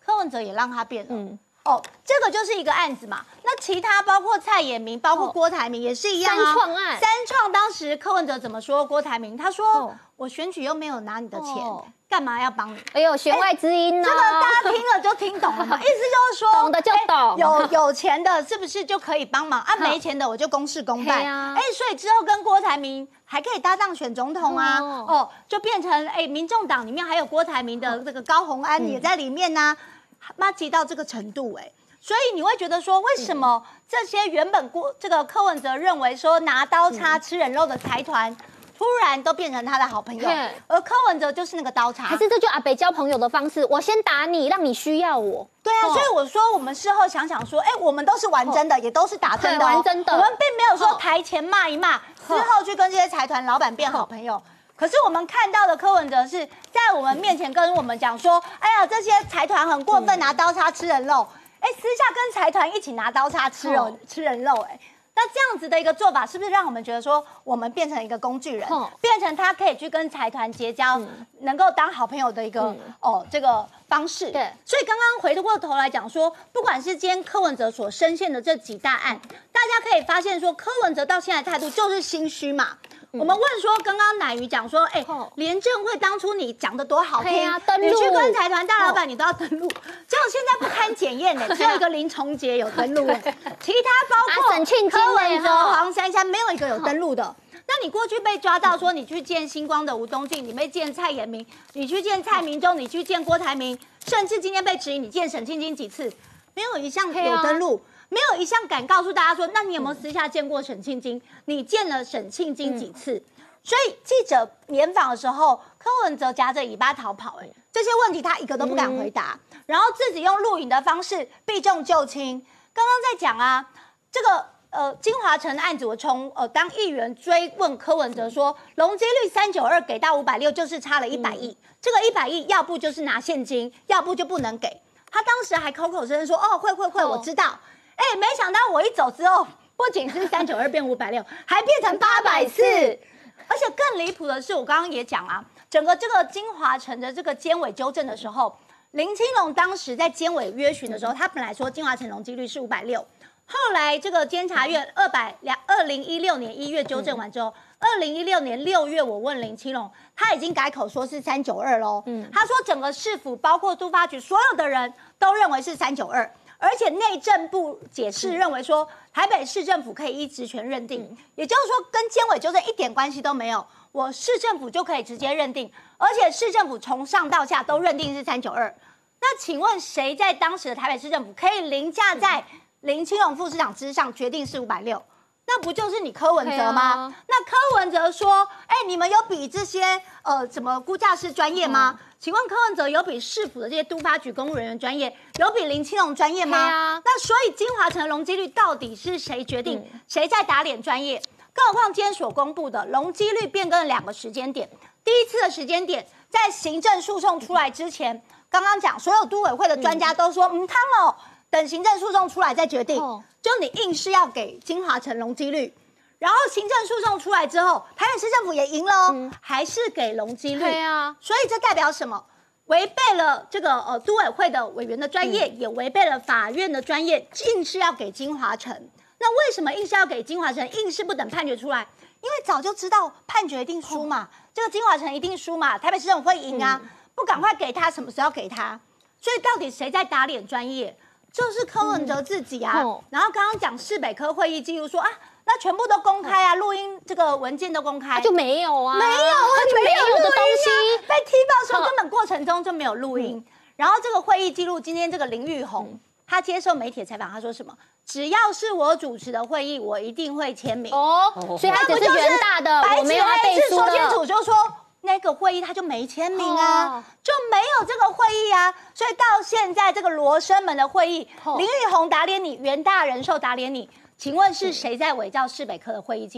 柯文哲也让他变了。嗯。哦，这个就是一个案子嘛。那其他包括蔡衍明，包括郭台铭也是一样啊。 三创案， 三创当时柯文哲怎么说？郭台铭他说：“哦、我选举又没有拿你的钱，哦、干嘛要帮你？” 哎呦，弦外之音呢、 欸？这个大家听了就听懂了嘛？意思就是说， 懂的就懂。 欸、有有钱的，是不是就可以帮忙啊？没钱的我就公事公办。哎、啊欸，所以之后跟郭台铭还可以搭档选总统啊。哦，哦就变成哎、欸，民众党里面还有郭台铭的这个高虹安也在里面呢、啊。妈急到这个程度哎、欸，所以你会觉得说，为什么这些原本郭这个柯文哲认为说拿刀叉吃人肉的财团，突然都变成他的好朋友，而柯文哲就是那个刀叉？ 还是这就阿北交朋友的方式？我先打你，让你需要我。 对啊，所以我说我们事后想想说，哎、欸，我们都是玩真的，也都是打真的、哦， 玩真的， 我们并没有说台前骂一骂，之后去跟这些财团老板变好朋友。可是我们看到的柯文哲是在我们面前跟我们讲说，哎呀，这些财团很过分，拿刀叉吃人肉。哎，私下跟财团一起拿刀叉吃肉、哦、吃人肉，哎，那这样子的一个做法，是不是让我们觉得说，我们变成一个工具人，哦、变成他可以去跟财团结交，嗯、能够当好朋友的一个、嗯、哦这个方式？对。所以刚刚回过头来讲说，不管是今天柯文哲所深陷的这几大案，大家可以发现说，柯文哲到现在态度就是心虚嘛。我们问说，刚刚乃瑜讲说，哎、欸，廉政会当初你讲的多好听，啊、你去跟财团大老板你都要登录，结果现在不堪检验呢，只有一个林崇杰有登录，其他包括沈庆柯文哲、黄珊珊没有一个有登录的。那你过去被抓到说你去见星光的吴东进，你没见蔡衍明，你去见蔡明忠，你去见郭台铭，甚至今天被质疑你见沈庆金几次，没有一项有登录。没有一项敢告诉大家说，那你有没有私下见过沈庆金？你见了沈庆金几次？嗯、所以记者联访的时候，柯文哲夹着尾巴逃跑、欸，哎，这些问题他一个都不敢回答，嗯、然后自己用录影的方式避重就轻。刚刚在讲啊，这个呃金华城案子，我从呃当议员追问柯文哲说，容积率三九二给到五百六，就是差了一百亿，嗯、这个一百亿要不就是拿现金，要不就不能给。他当时还口口声声说，哦，会会会，我知道。哎、欸，没想到我一走之后，不仅是三九二变五百六，还变成八百四，而且更离谱的是，我刚刚也讲啊，整个这个金华城的这个监委纠正的时候，林清龙当时在监委约询的时候，他本来说金华城容积率是五百六，后来这个监察院二百两二零一六年一月纠正完之后，二零一六年六月我问林清龙，他已经改口说是三九二喽，嗯，他说整个市府包括都发局所有的人都认为是三九二。而且内政部解释认为说，台北市政府可以依职权认定，嗯、也就是说跟监委纠正一点关系都没有，我市政府就可以直接认定，而且市政府从上到下都认定是三九二。那请问谁在当时的台北市政府可以凌驾在林清龙副市长之上，决定是五百六？那不就是你柯文哲吗？啊、那柯文哲说，哎、欸，你们有比这些呃什么估价师专业吗？嗯、请问柯文哲有比市府的这些都发局公务人员专业，有比林清龙专业吗？啊、那所以金华城的容积率到底是谁决定？嗯、谁在打脸专业？更何况今天所公布的容积率变更了两个时间点，第一次的时间点在行政诉讼出来之前，刚刚讲所有都委会的专家都说，嗯，汤哦。等行政诉讼出来再决定，哦、就你硬是要给金华城容积率，然后行政诉讼出来之后，台北市政府也赢了哦，嗯、还是给容积率。对啊，所以这代表什么？违背了这个呃都委会的委员的专业，嗯、也违背了法院的专业，硬是要给金华城。那为什么硬是要给金华城？硬是不等判决出来，因为早就知道判决一定输嘛，哦、这个金华城一定输嘛，台北市政府会赢啊，嗯、不赶快给他，什么时候给他？所以到底谁在打脸专业？就是柯文哲自己啊，嗯、然后刚刚讲市北科会议记录说啊，那全部都公开啊，录音这个文件都公开， 啊、就没有啊， 没有啊， 就没有的东西， 被踢爆说根本过程中就没有录音。嗯、然后这个会议记录，今天这个林玉红、嗯、他接受媒体采访，他说什么？只要是我主持的会议，我一定会签名。哦， 所以他只是原大的， 白纸黑字说清楚， 就说。那个会议他就没签名啊，哦、就没有这个会议啊，所以到现在这个罗生门的会议，哦、林玉红打脸你，元大人寿打脸你，请问是谁在伪造市北科的会议记录？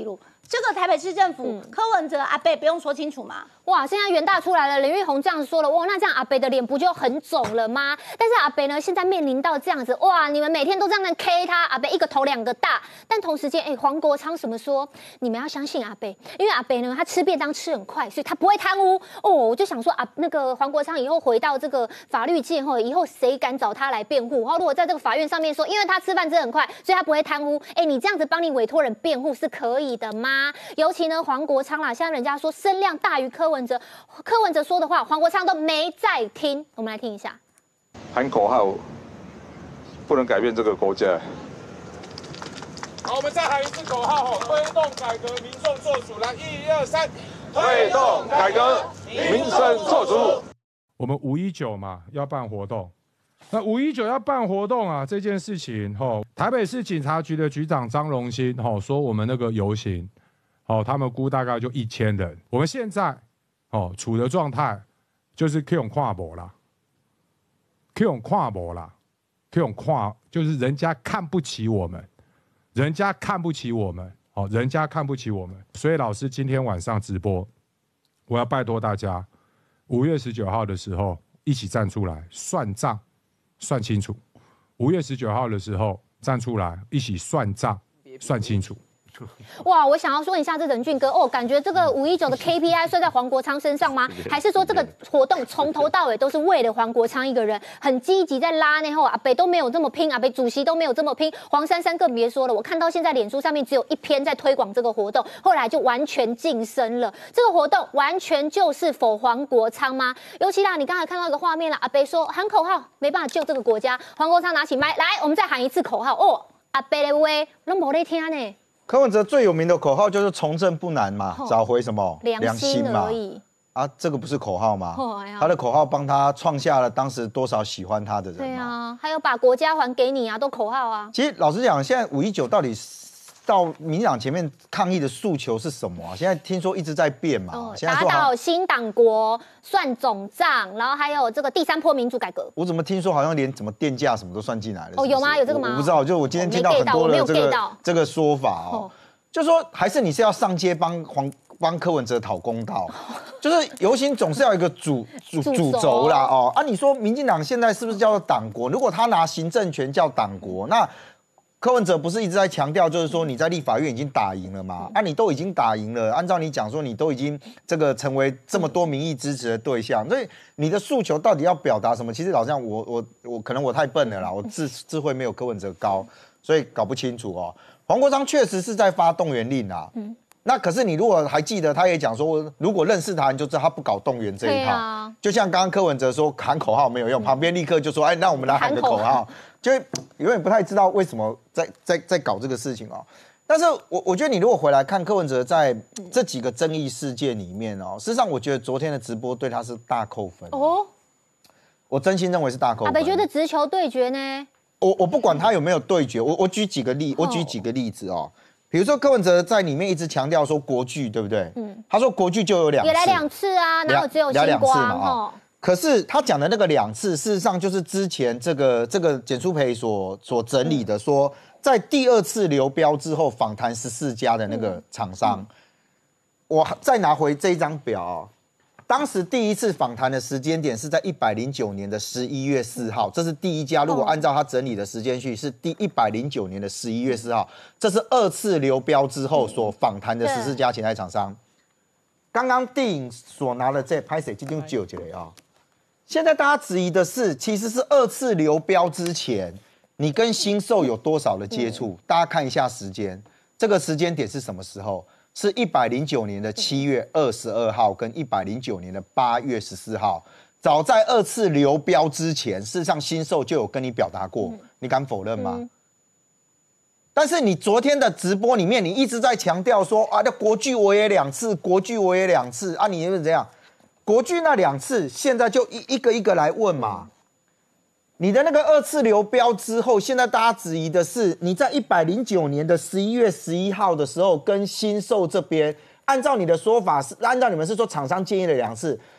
这个台北市政府、嗯、柯文哲阿伯不用说清楚吗？ 哇，现在元大出来了，林玉红这样说了，哇，那这样阿伯的脸不就很肿了吗？但是阿伯呢，现在面临到这样子，哇，你们每天都这样 K 他，阿伯一个头两个大。但同时间，哎、欸，黄国昌什么说？你们要相信阿伯，因为阿伯呢，他吃便当吃很快，所以他不会贪污。哦，我就想说啊，那个黄国昌以后回到这个法律界后，以后谁敢找他来辩护？然后如果在这个法院上面说，因为他吃饭吃很快，所以他不会贪污，哎、欸，你这样子帮你委托人辩护是可以的吗？尤其呢，黄国昌啦，现在人家说声量大于柯文哲，柯文哲说的话，黄国昌都没在听。我们来听一下， 喊口号不能改变这个国家。 好，我们再喊一次口号哦，推动改革，民众做主。来，一二三， 推动改革，民生做主。 我们五一九嘛要办活动，那五一九要办活动啊，这件事情吼，台北市警察局的局长张荣兴吼说，我们那个游行，哦，他们估大概就一千人。我们现在哦处的状态就是可以用跨博啦，可以用跨博啦，可以用跨，就是人家看不起我们。人家看不起我们，哦，人家看不起我们，所以老师今天晚上直播，我要拜托大家，五月十九号的时候一起站出来算账，算清楚。五月十九号的时候站出来一起算账，算清楚。 哇，我想要说一下这任俊哥哦，感觉这个五一九的 K P I 算在黄国昌身上吗？还是说这个活动从头到尾都是为了黄国昌一个人，很积极在拉呢？后阿北都没有这么拼，阿北主席都没有这么拼，黄珊珊更别说了。我看到现在脸书上面只有一篇在推广这个活动，后来就完全晋升了。这个活动完全就是否黄国昌吗？尤其啦，你刚才看到一个画面啦，阿北说喊口号没办法救这个国家，黄国昌拿起麦来，我们再喊一次口号哦，阿北的话都没在听呢。 柯文哲最有名的口号就是从政不难嘛，找回什么良心而已啊，这个不是口号吗？他的口号帮他创下了当时多少喜欢他的人。 对啊，还有把国家还给你啊，都口号啊。 其实老实讲，现在五一九到底到民进党前面抗议的诉求是什么啊？现在听说一直在变嘛。哦、 打倒新党国，算总账，然后还有这个第三波民主改革。 我怎么听说好像连什么电价什么都算进来了？ 哦，有吗？有这个吗？ 我不知道，就我今天听到很多的这个这个说法哦，就说还是你是要上街帮黄帮柯文哲讨公道，就是游行总是要有一个主主主轴啦哦啊！你说民进党现在是不是叫做党国？如果他拿行政权叫党国，那柯文哲不是一直在强调，就是说你在立法院已经打赢了嘛？啊，你都已经打赢了，按照你讲说，你都已经这个成为这么多民意支持的对象，所以你的诉求到底要表达什么？其实老实讲，我我我可能我太笨了啦，我智智慧没有柯文哲高，所以搞不清楚哦。黄国昌确实是在发动员令啊，嗯，那可是你如果还记得，他也讲说，如果认识他，你就知道他不搞动员这一套。啊、就像刚刚柯文哲说喊口号没有用，嗯、旁边立刻就说，哎，那我们来喊个口号。就有点不太知道为什么在在在搞这个事情哦，但是我我觉得你如果回来看柯文哲在这几个争议事件里面哦，事实上我觉得昨天的直播对他是大扣分哦，我真心认为是大扣分。 阿北觉得直球对决呢？ 我我不管他有没有对决，我我举几个例，我举几个例子哦，比如说柯文哲在里面一直强调说国剧对不对？嗯，他说国剧就有两次， 也来两次啊，哪有只有星光哦？可是他讲的那个两次，事实上就是之前这个这个简书培所所整理的说，在第二次流标之后，访谈十四家的那个厂商，嗯、我再拿回这一张表、哦，当时第一次访谈的时间点是在一百零九年的十一月四号，这是第一家。如果按照他整理的时间序，是第一百零九年的十一月四号，这是二次流标之后所访谈的十四家潜在厂商。刚刚电影所拿的这拍摄这张九起来啊。现在大家质疑的是，其实是二次流标之前，你跟新售有多少的接触？大家看一下时间，这个时间点是什么时候？是一百零九年的七月二十二号跟一百零九年的八月十四号。早在二次流标之前，事实上新售就有跟你表达过，你敢否认吗？但是你昨天的直播里面，你一直在强调说啊，那国剧我也两次，国剧我也两次啊，你是怎样？国剧那两次，现在就一一个一个来问嘛。你的那个二次流标之后，现在大家质疑的是，你在一百零九年的十一月十一号的时候，跟新售这边，按照你的说法是，按照你们是说厂商建议的两次，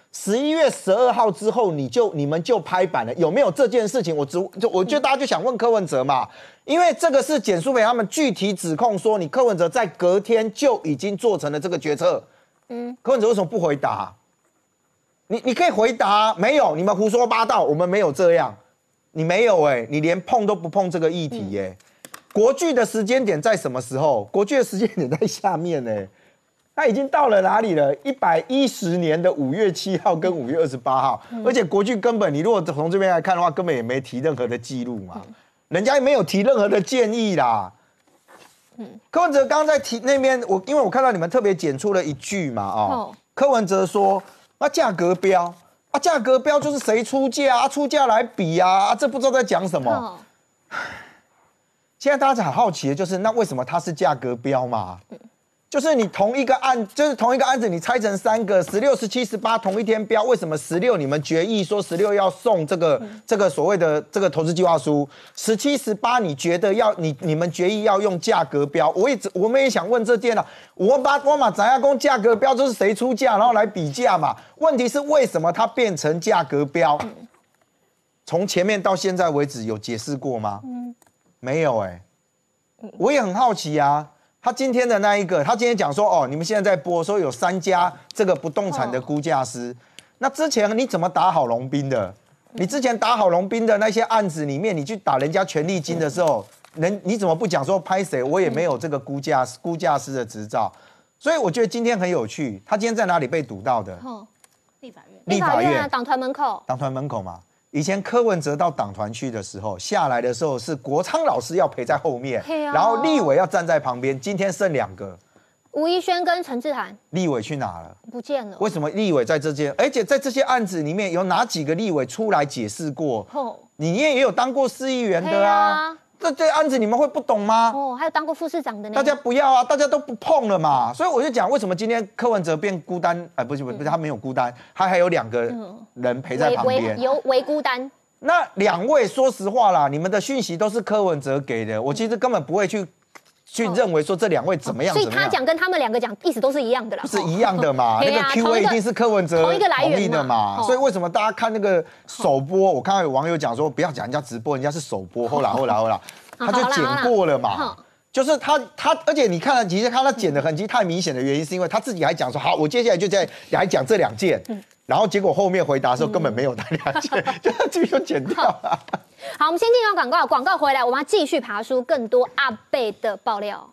十一月十二号之后，你就你们就拍板了，有没有这件事情？我只就我觉得大家就想问柯文哲嘛，因为这个是简书培他们具体指控说，你柯文哲在隔天就已经做成了这个决策。嗯，柯文哲为什么不回答？你你可以回答，没有，你们胡说八道，我们没有这样，你没有哎、欸，你连碰都不碰这个议题哎、欸。国巨的时间点在什么时候？国巨的时间点在下面呢、欸，它已经到了哪里了？一百一十年的五月七号跟五月二十八号，嗯、而且国巨根本，你如果从这边来看的话，根本也没提任何的记录嘛，嗯、人家也没有提任何的建议啦。嗯，柯文哲刚刚在提那边，我因为我看到你们特别剪出了一句嘛，哦，哦柯文哲说。那价格标啊，价格标就是谁出价啊，出价来比啊，啊这不知道在讲什么。哦、现在大家很好奇的就是，那为什么它是价格标嘛？嗯、就是你同一个案，就是同一个案子，你拆成三个，十六、十七、十八同一天标，为什么十六你们决议说十六要送这个、嗯、这个所谓的这个投资计划书，十七、十八你觉得要你你们决议要用价格标？我也我们也想问这件了。我把我马咱亚公价格标就是谁出价，然后来比价嘛。问题是为什么它变成价格标？从前面到现在为止有解释过吗？嗯、没有哎、欸。我也很好奇啊。他今天的那一个，他今天讲说哦，你们现在在播说有三家这个不动产的估价师。哦、那之前你怎么打好龙斌的？你之前打好龙斌的那些案子里面，你去打人家权利金的时候。嗯人你怎么不讲说拍谁？我也没有这个估价估价师的执照，所以我觉得今天很有趣。他今天在哪里被堵到的？ 哦，立法院。 立法院啊，党团门口。 党团门口嘛。以前柯文哲到党团去的时候，下来的时候是国昌老师要陪在后面，哦、然后立委要站在旁边。今天剩两个， 吴怡轩跟陈志涵。 立委去哪了？ 不见了。 为什么立委在这件？而且在这些案子里面有哪几个立委出来解释过？哦，你也有当过市议员的啊。这这案子你们会不懂吗？ 哦，还有当过副市长的呢。 大家不要啊，大家都不碰了嘛。所以我就讲，为什么今天柯文哲变孤单？哎、呃，不是不是，他没有孤单，他还有两个人陪在旁边， 有为孤单。 那两位说实话啦，你们的讯息都是柯文哲给的，我其实根本不会去。去认为说这两位怎么样？ 所以他讲跟他们两个讲意思都是一样的啦， 是一样的嘛？那个 Q A 一定是柯文哲同一个来源的嘛？所以为什么大家看那个首播，我看到有网友讲说不要讲人家直播，人家是首播，后来后来后来，他就剪过了嘛。就是他他，而且你看了，其实看他剪的痕迹太明显的原因，是因为他自己还讲说好，我接下来就在来讲这两件，然后结果后面回答的时候根本没有那两件，就他自己就剪掉了。 好，我们先进入广告，广告回来，我们要继续爬出更多阿贝的爆料。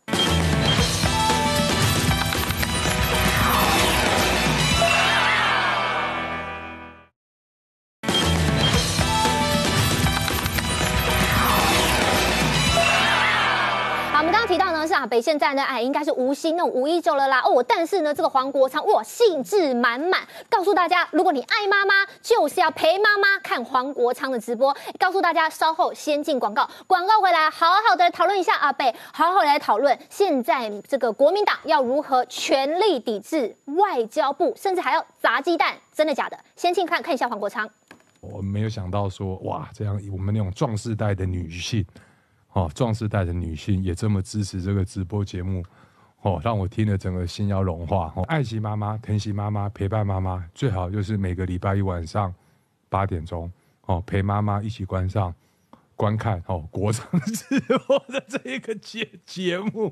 好，我们刚刚提到呢，是阿北现在呢，哎，应该是无心那种五一九了啦哦。但是呢，这个黄国昌哇，兴致满满，告诉大家，如果你爱妈妈，就是要陪妈妈看黄国昌的直播。告诉大家，稍后先进广告，广告回来，好好的讨论一下阿北，好好来讨论现在这个国民党要如何全力抵制外交部，甚至还要砸鸡蛋，真的假的？先进看看一下黄国昌。 我没有想到说，哇，这样我们那种壮世代的女性。哦，壮世代的女性也这么支持这个直播节目，哦，让我听了整个心要融化。哦，爱惜妈妈，疼惜妈妈，陪伴妈妈，最好就是每个礼拜一晚上八点钟，哦，陪妈妈一起观上观看哦国昌直播的这一个节节目。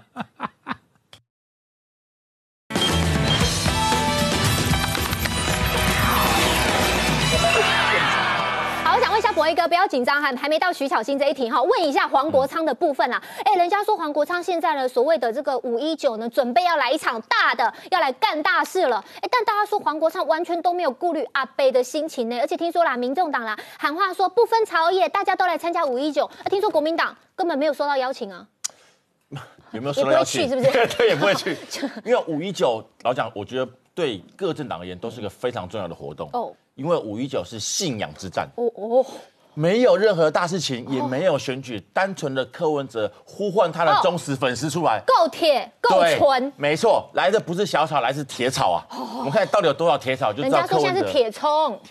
博一哥不要紧张，还还没到徐巧芯这一题哈，问一下黄国昌的部分啦。哎、欸，人家说黄国昌现在呢，所谓的这个五一九呢，准备要来一场大的，要来干大事了。哎、欸，但大家说黄国昌完全都没有顾虑阿北的心情呢，而且听说啦，民众党啦喊话说不分朝野，大家都来参加五一九。听说国民党根本没有收到邀请啊。 有没有收到邀请？ 也不会去，是不是？对，也不会去，因为五一九老讲，我觉得对各政党而言都是个非常重要的活动哦。因为五一九是信仰之战哦哦，没有任何大事情，也没有选举，单纯的柯文哲呼唤他的忠实粉丝出来， 够铁够纯， 没错，来的不是小草，来是铁草啊！我们看到底有多少铁草，就知道柯文哲。 人家说现在是铁葱， 铁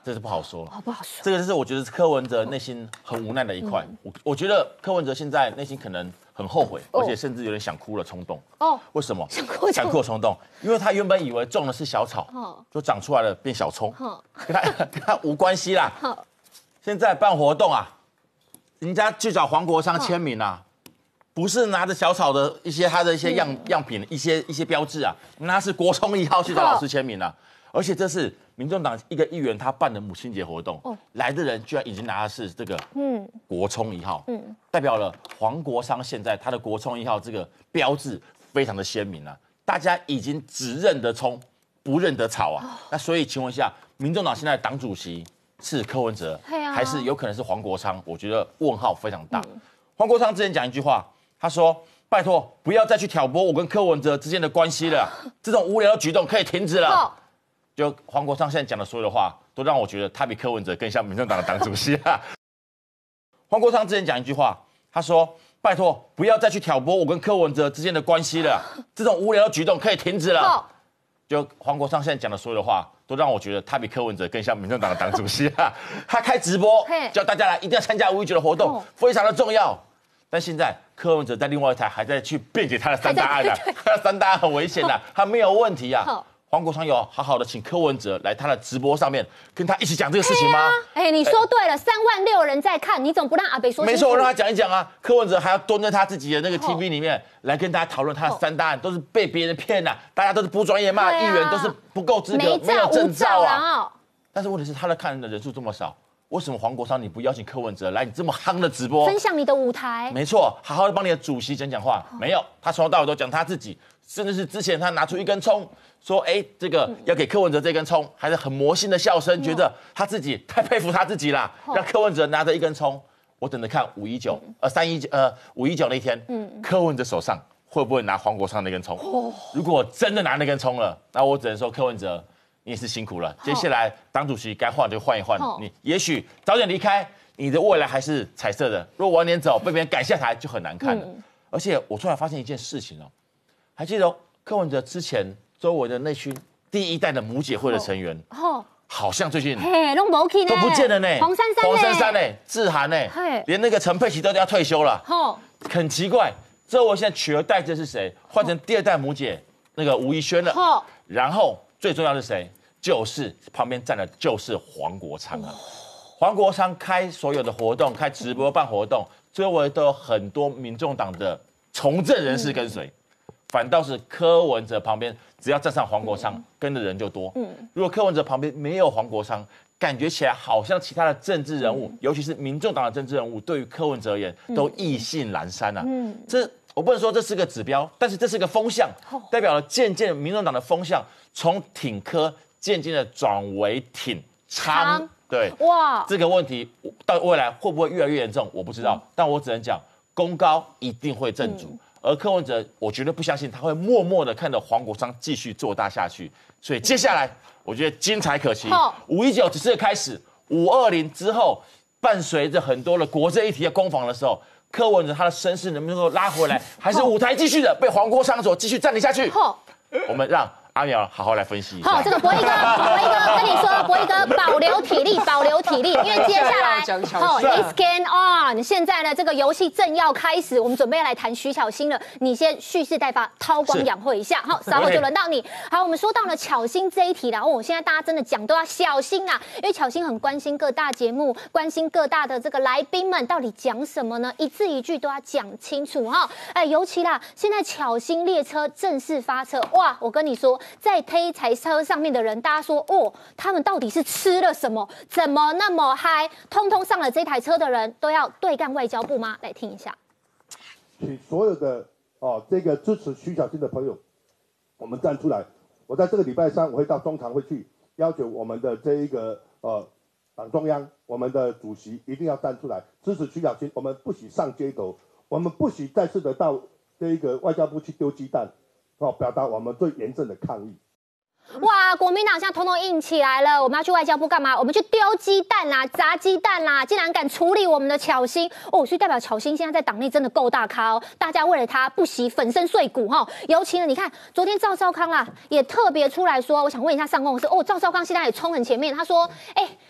这是不好说。 哦，不好说。 这个就是我觉得是柯文哲内心很无奈的一块。嗯、我我觉得柯文哲现在内心可能很后悔，哦、而且甚至有点想哭的冲动。哦，为什么？ 想哭想哭的冲动，因为他原本以为种的是小草，哦、就长出来了变小葱，哦、跟他跟他无关系啦。哦、现在办活动啊，人家去找黄国昌签名啊。哦不是拿着小草的一些他的一些样、嗯、样品、一些一些标志啊，那是国聪一号去找老师签名啊，而且这是民众党一个议员他办的母亲节活动，哦、来的人居然已经拿的是这个嗯国聪一号，嗯，代表了黄国昌现在他的国聪一号这个标志非常的鲜明啊，大家已经只认得葱不认得草啊，哦、那所以请问一下，民众党现在党主席是柯文哲，啊、还是有可能是黄国昌？我觉得问号非常大。嗯、黄国昌之前讲一句话。他说：“拜托，不要再去挑拨我跟柯文哲之间的关系了，这种无聊的举动可以停止了。哦”就黄国昌现在讲的所有的话，都让我觉得他比柯文哲更像民众党的党主席啊。黄国昌之前讲一句话，他说：“拜托，不要再去挑拨我跟柯文哲之间的关系了，这种无聊的举动可以停止了。哦”就黄国昌现在讲的所有的话，都让我觉得他比柯文哲更像民众党的党主席啊。他开直播叫大家来，一定要参加五一九的活动，哦、非常的重要。但现在柯文哲在另外一台还在去辩解他的三大案啊，他的三大案很危险的、啊，他没有问题啊。黄国昌有好好的请柯文哲来他的直播上面跟他一起讲这个事情吗？ 哎、啊欸，你说对了，三万六人在看，你总不让阿北说清楚？ 没错，我让他讲一讲啊。柯文哲还要蹲在他自己的那个 T V 里面来跟大家讨论他的三大案，都是被别人骗啊，大家都是不专业骂议员，都是不够资格，没有证照啊。但是问题是他的看的人数这么少。为什么黄国昌你不邀请柯文哲来你这么夯的直播， 分享你的舞台？ 没错，好好的帮你的主席讲讲话。没有，他从头到尾都讲他自己，甚至是之前他拿出一根葱，说哎这个要给柯文哲这根葱，还是很魔性的笑声，觉得他自己太佩服他自己啦，让柯文哲拿着一根葱。我等着看五一九呃三一呃五一九那天，嗯，柯文哲手上会不会拿黄国昌那根葱？如果真的拿那根葱了，那我只能说柯文哲。你也是辛苦了，接下来党主席该换就换一换，你也许早点离开，你的未来还是彩色的。如果晚点走，被别人赶下台就很难看了。嗯、而且我突然发现一件事情哦，还记得柯文哲之前周围的那群第一代的母姐会的成员，哦，好像最近都不见了呢。 黄珊珊、 黄珊珊呢，志涵呢，连那个陈佩琪都要退休了，哦，很奇怪。周围现在取而代之是谁？换成第二代母姐那个吴怡萱了，哦，然后。最重要的是谁？就是旁边站的就是黄国昌啊！黄国昌开所有的活动，开直播办活动，周围都有很多民众党的从政人士跟随，反倒是柯文哲旁边只要站上黄国昌，跟的人就多。如果柯文哲旁边没有黄国昌，感觉起来好像其他的政治人物，尤其是民众党的政治人物，对于柯文哲而言都意兴阑珊啊！这我不能说这是个指标，但是这是个风向，代表了渐渐民众党的风向从挺柯渐渐的转为挺昌。对，哇，这个问题到未来会不会越来越严重，我不知道，嗯、但我只能讲，功高一定会正主，嗯、而柯文哲，我绝对不相信他会默默的看着黄国昌继续做大下去，所以接下来我觉得精彩可期。五一九只是个开始，五二零之后，伴随着很多的国政议题的攻防的时候。柯文哲他的声势能不能够拉回来，还是舞台继续的被黄国昌所继续占领下去？我们让阿苗好好来分析一下。 好，这个博弈哥，博弈哥跟你说，博弈哥保留体力，保留体力，因为接下来哦 ，It's game on， 现在呢这个游戏正要开始，我们准备来谈徐巧芯了。你先蓄势待发，韬光养晦一下。好，稍后就轮到你。好，我们说到了巧芯这一题啦，哦，现在大家真的讲都要小心啊，因为巧芯很关心各大节目，关心各大的这个来宾们到底讲什么呢？一字一句都要讲清楚哈。哎，尤其啦，现在巧芯列车正式发车，哇，我跟你说。在推台车上面的人，大家说哦，他们到底是吃了什么？怎么那么嗨？通通上了这台车的人都要对干外交部吗？来听一下。 请所有的哦，这个支持徐巧芯的朋友，我们站出来。我在这个礼拜三我会到中常会去，要求我们的这一个呃党中央，我们的主席一定要站出来支持徐巧芯。我们不许上街头，我们不许再次的到这一个外交部去丢鸡蛋。哦，表达我们最严正的抗议。 哇，国民党现在统统硬起来了！我们要去外交部干嘛？我们去丢鸡蛋啦、砸鸡蛋啦！竟然敢处理我们的巧芯哦，所以代表巧芯现在在党内真的够大咖哦。大家为了他不惜粉身碎骨哈。尤其呢，你看昨天赵少康啦也特别出来说，我想问一下上公司哦，赵少康现在也冲很前面，他说，哎、欸。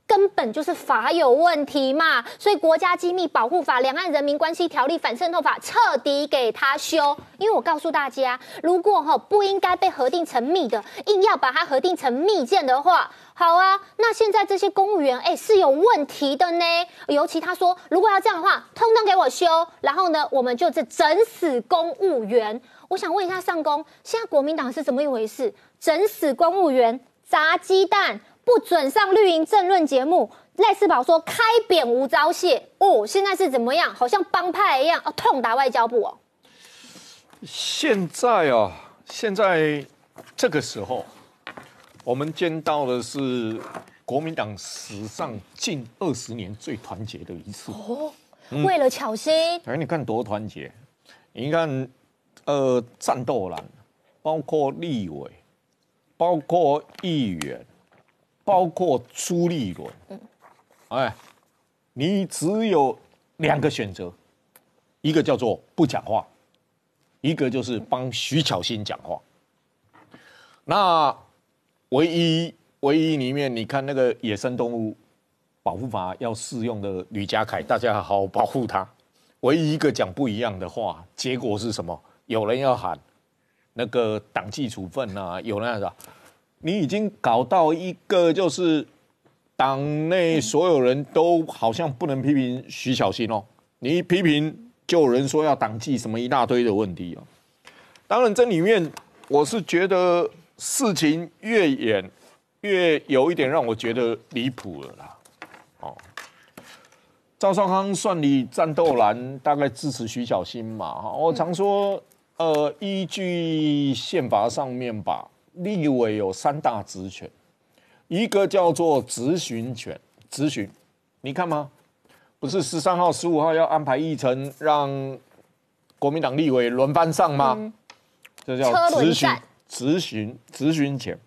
根本就是法有问题嘛。所以《国家机密保护法》《两岸人民关系条例》《反渗透法》彻底给他修。因为我告诉大家，如果哈不应该被核定成密的，硬要把它核定成密件的话，好啊，那现在这些公务员哎是有问题的呢。尤其他说，如果要这样的话，通通给我修，然后呢，我们就这整死公务员。我想问一下上公，现在国民党是怎么一回事？整死公务员，砸鸡蛋，不准上绿营政论节目。赖士葆说开扁无招谢哦，现在是怎么样？好像帮派一样，哦，痛打外交部哦。 现在啊，现在这个时候，我们见到的是国民党史上近二十年最团结的一次。 哦，嗯、为了巧心， 哎，你看多团结！你看，呃，战斗蓝，包括立委，包括议员，包括朱立伦，嗯，哎，你只有两个选择，一个叫做不讲话。一个就是帮徐巧芯讲话，那唯一唯一里面，你看那个野生动物保护法要适用的吕家凯，大家好好保护他。唯一一个讲不一样的话，结果是什么？有人要喊那个党纪处分啊，有人要说，你已经搞到一个就是党内所有人都好像不能批评徐巧芯哦，你一批评。就有人说要党纪什么一大堆的问题啊！当然，这里面我是觉得事情越演越有一点让我觉得离谱了啦。哦，赵少康算你战斗蓝，大概支持徐巧芯嘛。我常说，呃，依据宪法上面吧，立委有三大职权，一个叫做质询权，质询，你看吗？不是十三号、十五号要安排议程，让国民党立委轮番上吗？嗯、这叫质询、质询、质询权。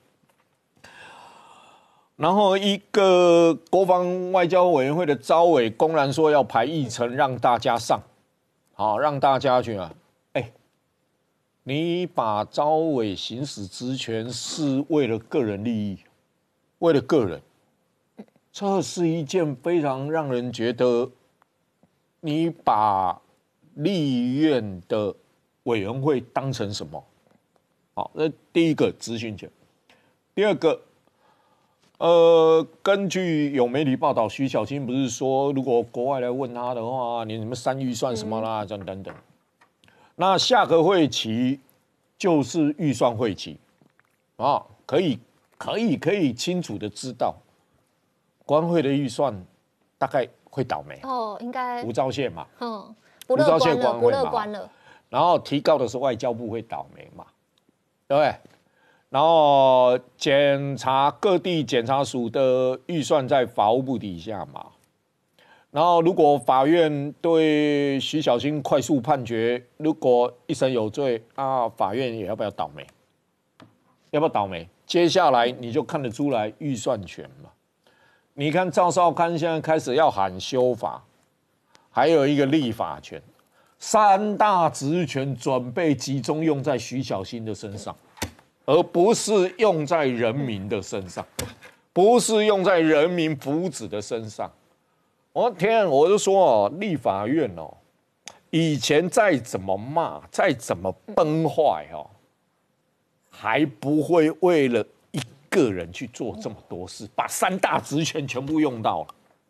然后一个国防外交委员会的召委公然说要排议程，让大家上，好让大家去啊！哎，你把召委行使职权是为了个人利益，为了个人。这是一件非常让人觉得，你把立院的委员会当成什么？好，那第一个质询权，第二个，呃，根据有媒体报道，徐巧芯不是说，如果国外来问他的话，你什么删预算什么啦，等等等。那下个会期就是预算会期，啊，可以可以可以清楚的知道。国安会的预算大概会倒霉哦，应该无照谢嘛， 嗯，不乐观了，不乐观了。 然后提高的是外交部会倒霉嘛，对不对？然后检察各地检察署的预算在法务部底下嘛，然后如果法院对徐巧芯快速判决，如果一审有罪啊，法院也要不要倒霉？要不要倒霉？接下来你就看得出来预算权嘛。你看赵少康现在开始要喊修法，还有一个立法权，三大职权准备集中用在徐巧芯的身上，而不是用在人民的身上，不是用在人民福祉的身上。我天，我就说哦，立法院哦，以前再怎么骂，再怎么崩坏哦，还不会为了个人去做这么多事，把三大职权全部用到了。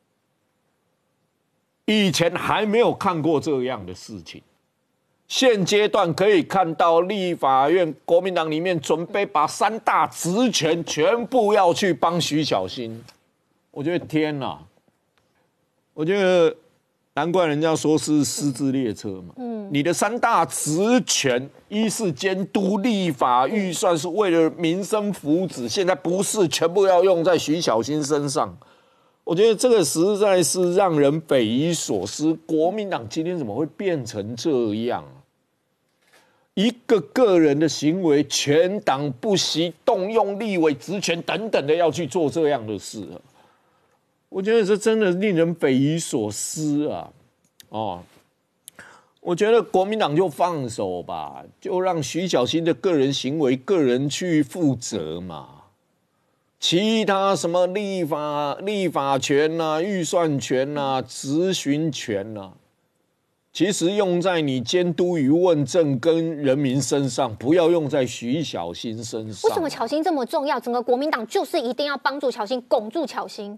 以前还没有看过这样的事情，现阶段可以看到立法院国民党里面准备把三大职权全部要去帮徐巧芯，我觉得天哪！我觉得难怪人家说是狮子列车嘛。嗯，你的三大职权，一是监督立法预算，是为了民生福祉，现在不是全部要用在徐巧芯身上。我觉得这个实在是让人匪夷所思。国民党今天怎么会变成这样？一个个人的行为，全党不惜动用立委职权等等的要去做这样的事啊！我觉得这真的令人匪夷所思啊！哦，我觉得国民党就放手吧，就让徐巧芯的个人行为、个人去负责嘛。 其他什么立法、立法权呐、啊、预算权呐、啊、质询权呐、啊，其实用在你监督与问政跟人民身上，不要用在徐小新身上。 为什么巧芯这么重要？整个国民党就是一定要帮助巧芯，拱住巧芯。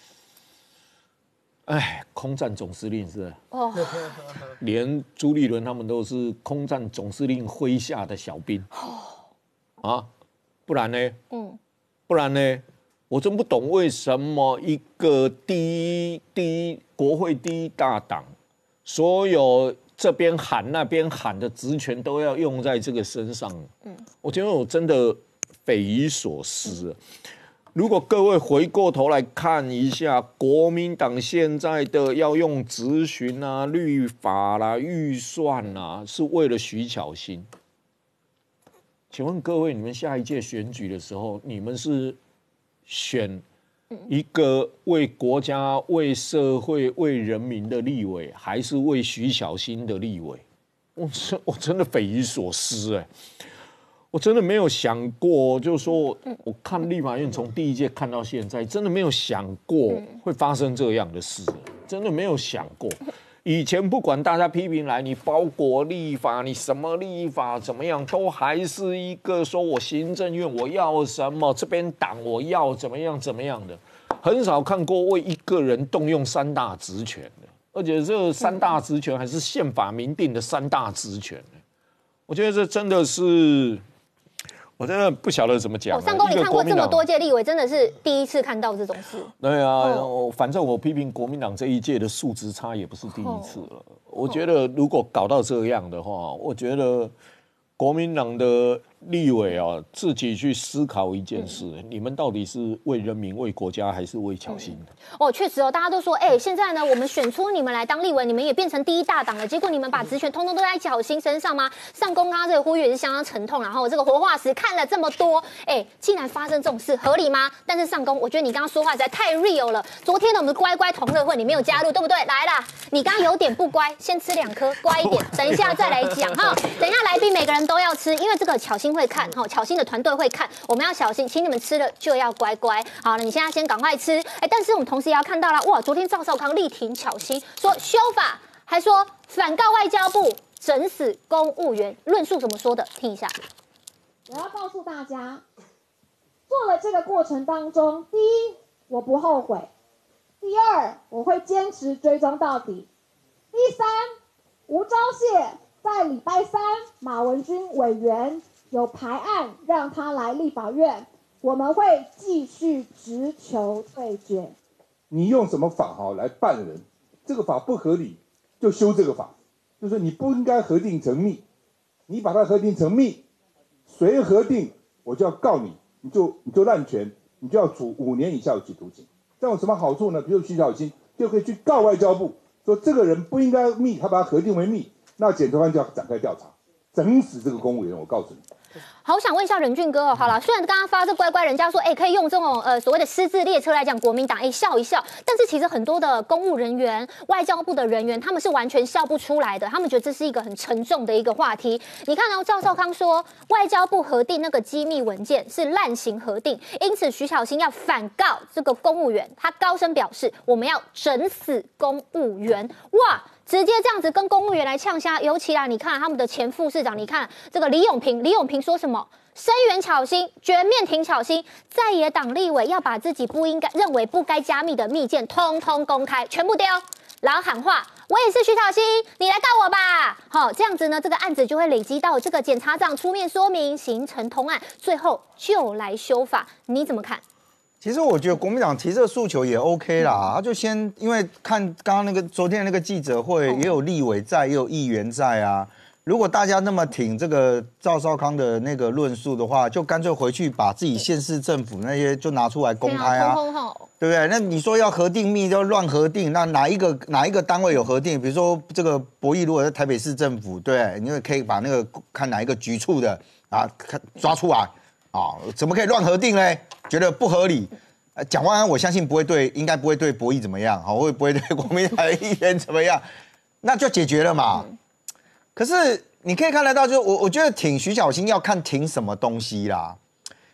哎，空战总司令是哦，连朱立伦他们都是空战总司令麾下的小兵哦，啊，不然呢？嗯。不然呢，我真不懂为什么一个第一第一国会第一大党，所有这边喊那边喊的职权都要用在这个身上。嗯，我觉得我真的匪夷所思。嗯、如果各位回过头来看一下，国民党现在的要用质询啊、律法啦、预算啊，是为了徐巧芯。请问各位，你们下一届选举的时候，你们是选一个为国家、为社会、为人民的立委，还是为徐小新的立委？我真我真的匪夷所思哎、欸，我真的没有想过，就是说，我看立法院从第一届看到现在，真的没有想过会发生这样的事，真的没有想过。以前不管大家批评来，你包括立法，你什么立法怎么样，都还是一个说我行政院我要什么，这边党我要怎么样怎么样的，很少看过为一个人动用三大职权的，而且这三大职权还是宪法明定的三大职权。我觉得这真的是。我真的不晓得怎么讲。 上公，你看过这么多届立委，真的是第一次看到这种事。 对啊，哦、反正我批评国民党这一届的素质差也不是第一次了。哦、我觉得如果搞到这样的话，我觉得国民党的立委啊，自己去思考一件事：嗯、你们到底是为人民、为国家，还是为巧芯的？ 嗯、哦，确实哦，大家都说，哎、欸，现在呢，我们选出你们来当立委，你们也变成第一大党了，结果你们把职权通通都在巧芯身上吗？上公刚刚这个呼吁也是相当沉痛，然后这个活化石看了这么多，哎、欸，竟然发生这种事，合理吗？但是上公，我觉得你刚刚说话实在太 real 了。昨天呢，我们乖乖同乐会你没有加入，对不对？来啦，你刚刚有点不乖，先吃两颗，乖一点，等一下再来讲哈。等一下来宾每个人都要吃，因为这个巧芯会看哈，巧芯的团队会看，我们要小心，请你们吃了就要乖乖。好了，你现在先赶快吃，哎，但是我们同时也要看到了，哇，昨天赵少康力挺巧芯，说修法，还说反告外交部整死公务员，论述怎么说的？听一下。 我要告诉大家，做了这个过程当中，第一，我不后悔；第二，我会坚持追踪到底；第三，吴钊燮在礼拜三，马文君委员有排案让他来立法院，我们会继续直球对决。 你用什么法哈来办人？这个法不合理，就修这个法，就是你不应该核定成密，你把它核定成密，谁核定我就要告你，你就你就滥权，你就要处五年以下有期徒刑。这样有什么好处呢？比如徐小芯就可以去告外交部，说这个人不应该密，他把它核定为密，那检察官就要展开调查，整死这个公务员。我告诉你。 好，想问一下任俊哥哦，好了，虽然刚刚发这乖乖，人家说，哎、欸，可以用这种呃所谓的失智列车来讲国民党，哎、欸，笑一笑，但是其实很多的公务人员、外交部的人员，他们是完全笑不出来的，他们觉得这是一个很沉重的一个话题。你看哦，赵少康说，外交部核定那个机密文件是滥行核定，因此徐巧芯要反告这个公务员，他高声表示，我们要整死公务员，哇！直接这样子跟公务员来呛虾，尤其啦，你看他们的前副市长，你看这个李永平，李永平说什么？声援巧芯，全面挺巧芯，在野党立委要把自己不应该认为不该加密的密件，通通公开，全部丢，然后喊话，我也是徐巧芯，你来告我吧。好，这样子呢，这个案子就会累积到这个检察长出面说明，形成通案，最后就来修法，你怎么看？ 其实我觉得国民党提这个诉求也 OK 啦，他就先因为看刚刚那个昨天那个记者会，也有立委在，也有议员在啊。如果大家那么挺这个赵少康的那个论述的话，就干脆回去把自己县市政府那些就拿出来公开啊，对不对？那你说要核定密就乱核定，那哪一个哪一个单位有核定？比如说这个博弈如果在台北市政府，对，你也可以把那个看哪一个局处的啊，看抓出来啊，怎么可以乱核定呢？觉得不合理。蒋万安我相信不会对，应该不会对博弈怎么样，好，会不会对国民党的议员怎么样？那就解决了嘛。嗯、可是你可以看得到，就是我我觉得挺徐巧芯要看挺什么东西啦。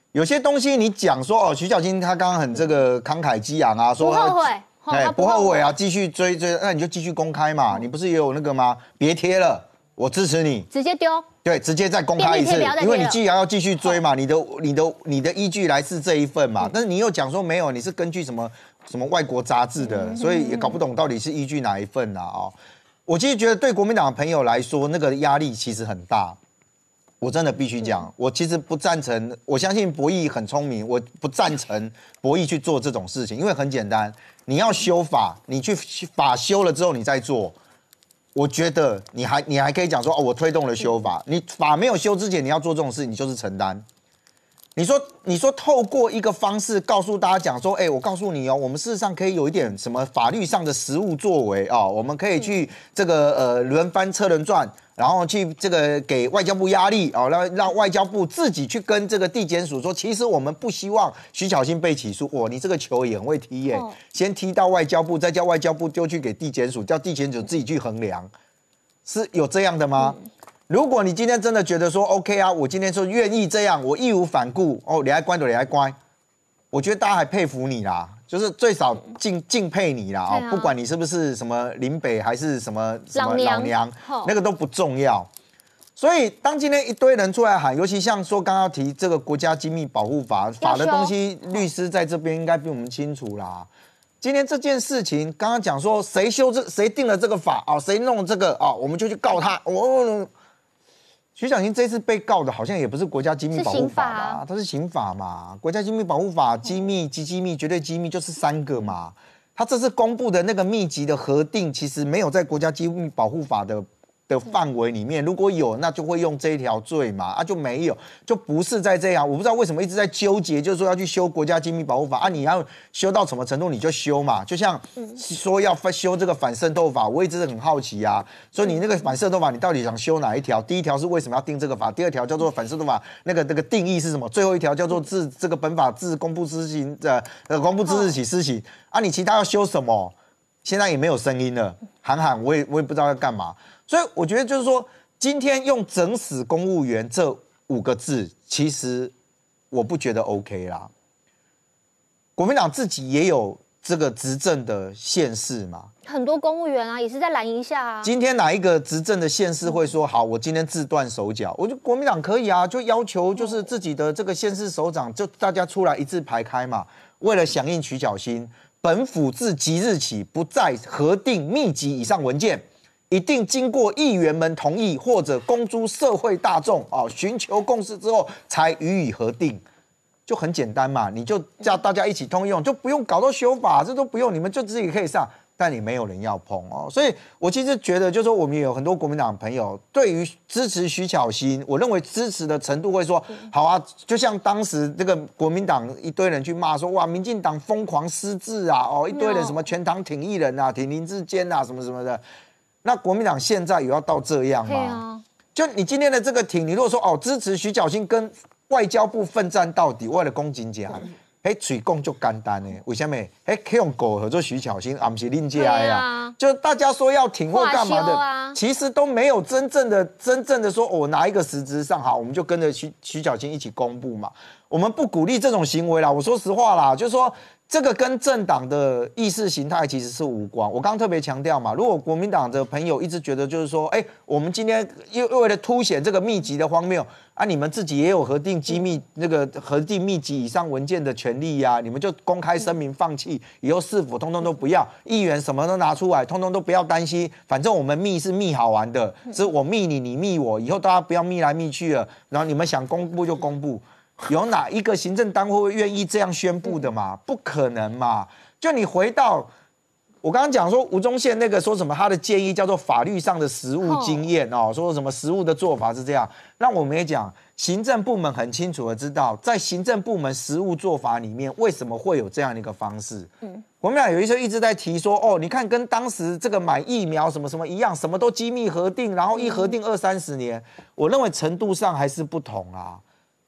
有些东西你讲说哦，徐小青他刚刚很这个慷慨激昂啊，说不后悔， 哎、欸、不后悔啊，继续追追，那你就继续公开嘛，你不是也有那个吗？别贴了，我支持你， 直接丢， 对，直接再公开一次，因为你既然要继续追嘛，你的你的你的依据来自这一份嘛，但是你又讲说没有，你是根据什么什么外国杂志的，所以也搞不懂到底是依据哪一份啊哦。我其实觉得对国民党的朋友来说，那个压力其实很大。我真的必须讲，我其实不赞成。我相信博弈很聪明，我不赞成博弈去做这种事情，因为很简单，你要修法，你去法修了之后你再做，我觉得你还你还可以讲说哦，我推动了修法，你法没有修之前你要做这种事，你就是承担。你说，你说透过一个方式告诉大家讲说，哎、欸，我告诉你哦，我们事实上可以有一点什么法律上的实务作为啊、哦，我们可以去这个呃轮番车轮转，然后去这个给外交部压力啊、哦，让让外交部自己去跟这个地检署说，其实我们不希望徐巧芯被起诉。哇，你这个球也很会踢耶，哦、先踢到外交部，再叫外交部丢去给地检署，叫地检署自己去衡量，是有这样的吗？嗯，如果你今天真的觉得说 OK 啊，我今天说愿意这样，我义无反顾哦，你爱乖就你爱乖，我觉得大家还佩服你啦，就是最少敬敬佩你啦哦，啊、不管你是不是什么林北还是什么什么老娘，那个都不重要。所以当今天一堆人出来喊，尤其像说刚刚提这个国家机密保护法法的东西，律师在这边应该比我们清楚啦。今天这件事情，刚刚讲说谁修这谁定了这个法啊，谁弄这个啊，我们就去告他。我徐巧芯这次被告的好像也不是国家机密保护法吧？它是刑法嘛，国家机密保护法，机密、极机密、绝对机密就是三个嘛。他这次公布的那个密集的核定，其实没有在国家机密保护法的的范围里面，如果有，那就会用这一条罪嘛，啊就没有，就不是在这样。我不知道为什么一直在纠结，就是说要去修国家机密保护法啊，你要修到什么程度你就修嘛，就像说要修这个反渗透法，我一直很好奇啊，所以你那个反渗透法，你到底想修哪一条？第一条是为什么要定这个法？第二条叫做反渗透法那个那个定义是什么？最后一条叫做自这个本法自公布之行呃呃公布之日起施行啊，你其他要修什么？现在也没有声音了，喊喊我也我也不知道要干嘛。所以我觉得就是说，今天用整死公务员这五个字，其实我不觉得 OK 啦。国民党自己也有这个执政的县市嘛， 很多公务员啊也是在蓝营下啊。 今天哪一个执政的县市会说好，我今天自断手脚？我觉得国民党可以啊，就要求就是自己的这个县市首长，就大家出来一字排开嘛，为了响应徐巧芯，本府自即日起不再核定密集以上文件。一定经过议员们同意或者公诸社会大众啊，寻求共识之后才予以核定，就很简单嘛，你就叫大家一起通用，就不用搞到修法，这都不用，你们就自己可以上，但你没有人要碰哦。所以我其实觉得，就是说我们也有很多国民党朋友对于支持徐巧芯，我认为支持的程度会说，好啊，就像当时这个国民党一堆人去骂说，哇，民进党疯狂失智啊，哦，一堆人什么全党挺艺人啊，挺林智坚啊，什么什么的。那国民党现在有要到这样吗？啊、就你今天的这个挺，你如果说哦支持徐巧芯跟外交部奋战到底，为了公警检，嘿，嘴讲就简单呢？为什么？嘿，可以用狗合作徐巧芯，啊不是另家呀、啊？就大家说要挺或干嘛的，啊、其实都没有真正的、真正的说，我、哦、拿一个实质上好，我们就跟着徐徐巧芯一起公布嘛。我们不鼓励这种行为啦。我说实话啦，就是说。这个跟政党的意识形态其实是无关。我刚刚特别强调嘛，如果国民党的朋友一直觉得就是说，哎，我们今天又为了凸显这个密集的荒谬啊，你们自己也有核定机密那个核定密集以上文件的权利呀、啊，你们就公开声明放弃，以后市府通通都不要，议员什么都拿出来，通通都不要担心，反正我们密是密好玩的，是我密你，你密我，以后大家不要密来密去了，然后你们想公布就公布。有哪一个行政单位会愿意这样宣布的嘛？不可能嘛！就你回到我刚刚讲说吴宗宪那个说什么，他的建议叫做法律上的实务经验哦，说什么实务的做法是这样。那我们也讲，行政部门很清楚的知道，在行政部门实务做法里面，为什么会有这样的一个方式？嗯，我们俩有一些一直在提说，哦，你看跟当时这个买疫苗什么什么一样，什么都机密核定，然后一核定二三十年，我认为程度上还是不同啊。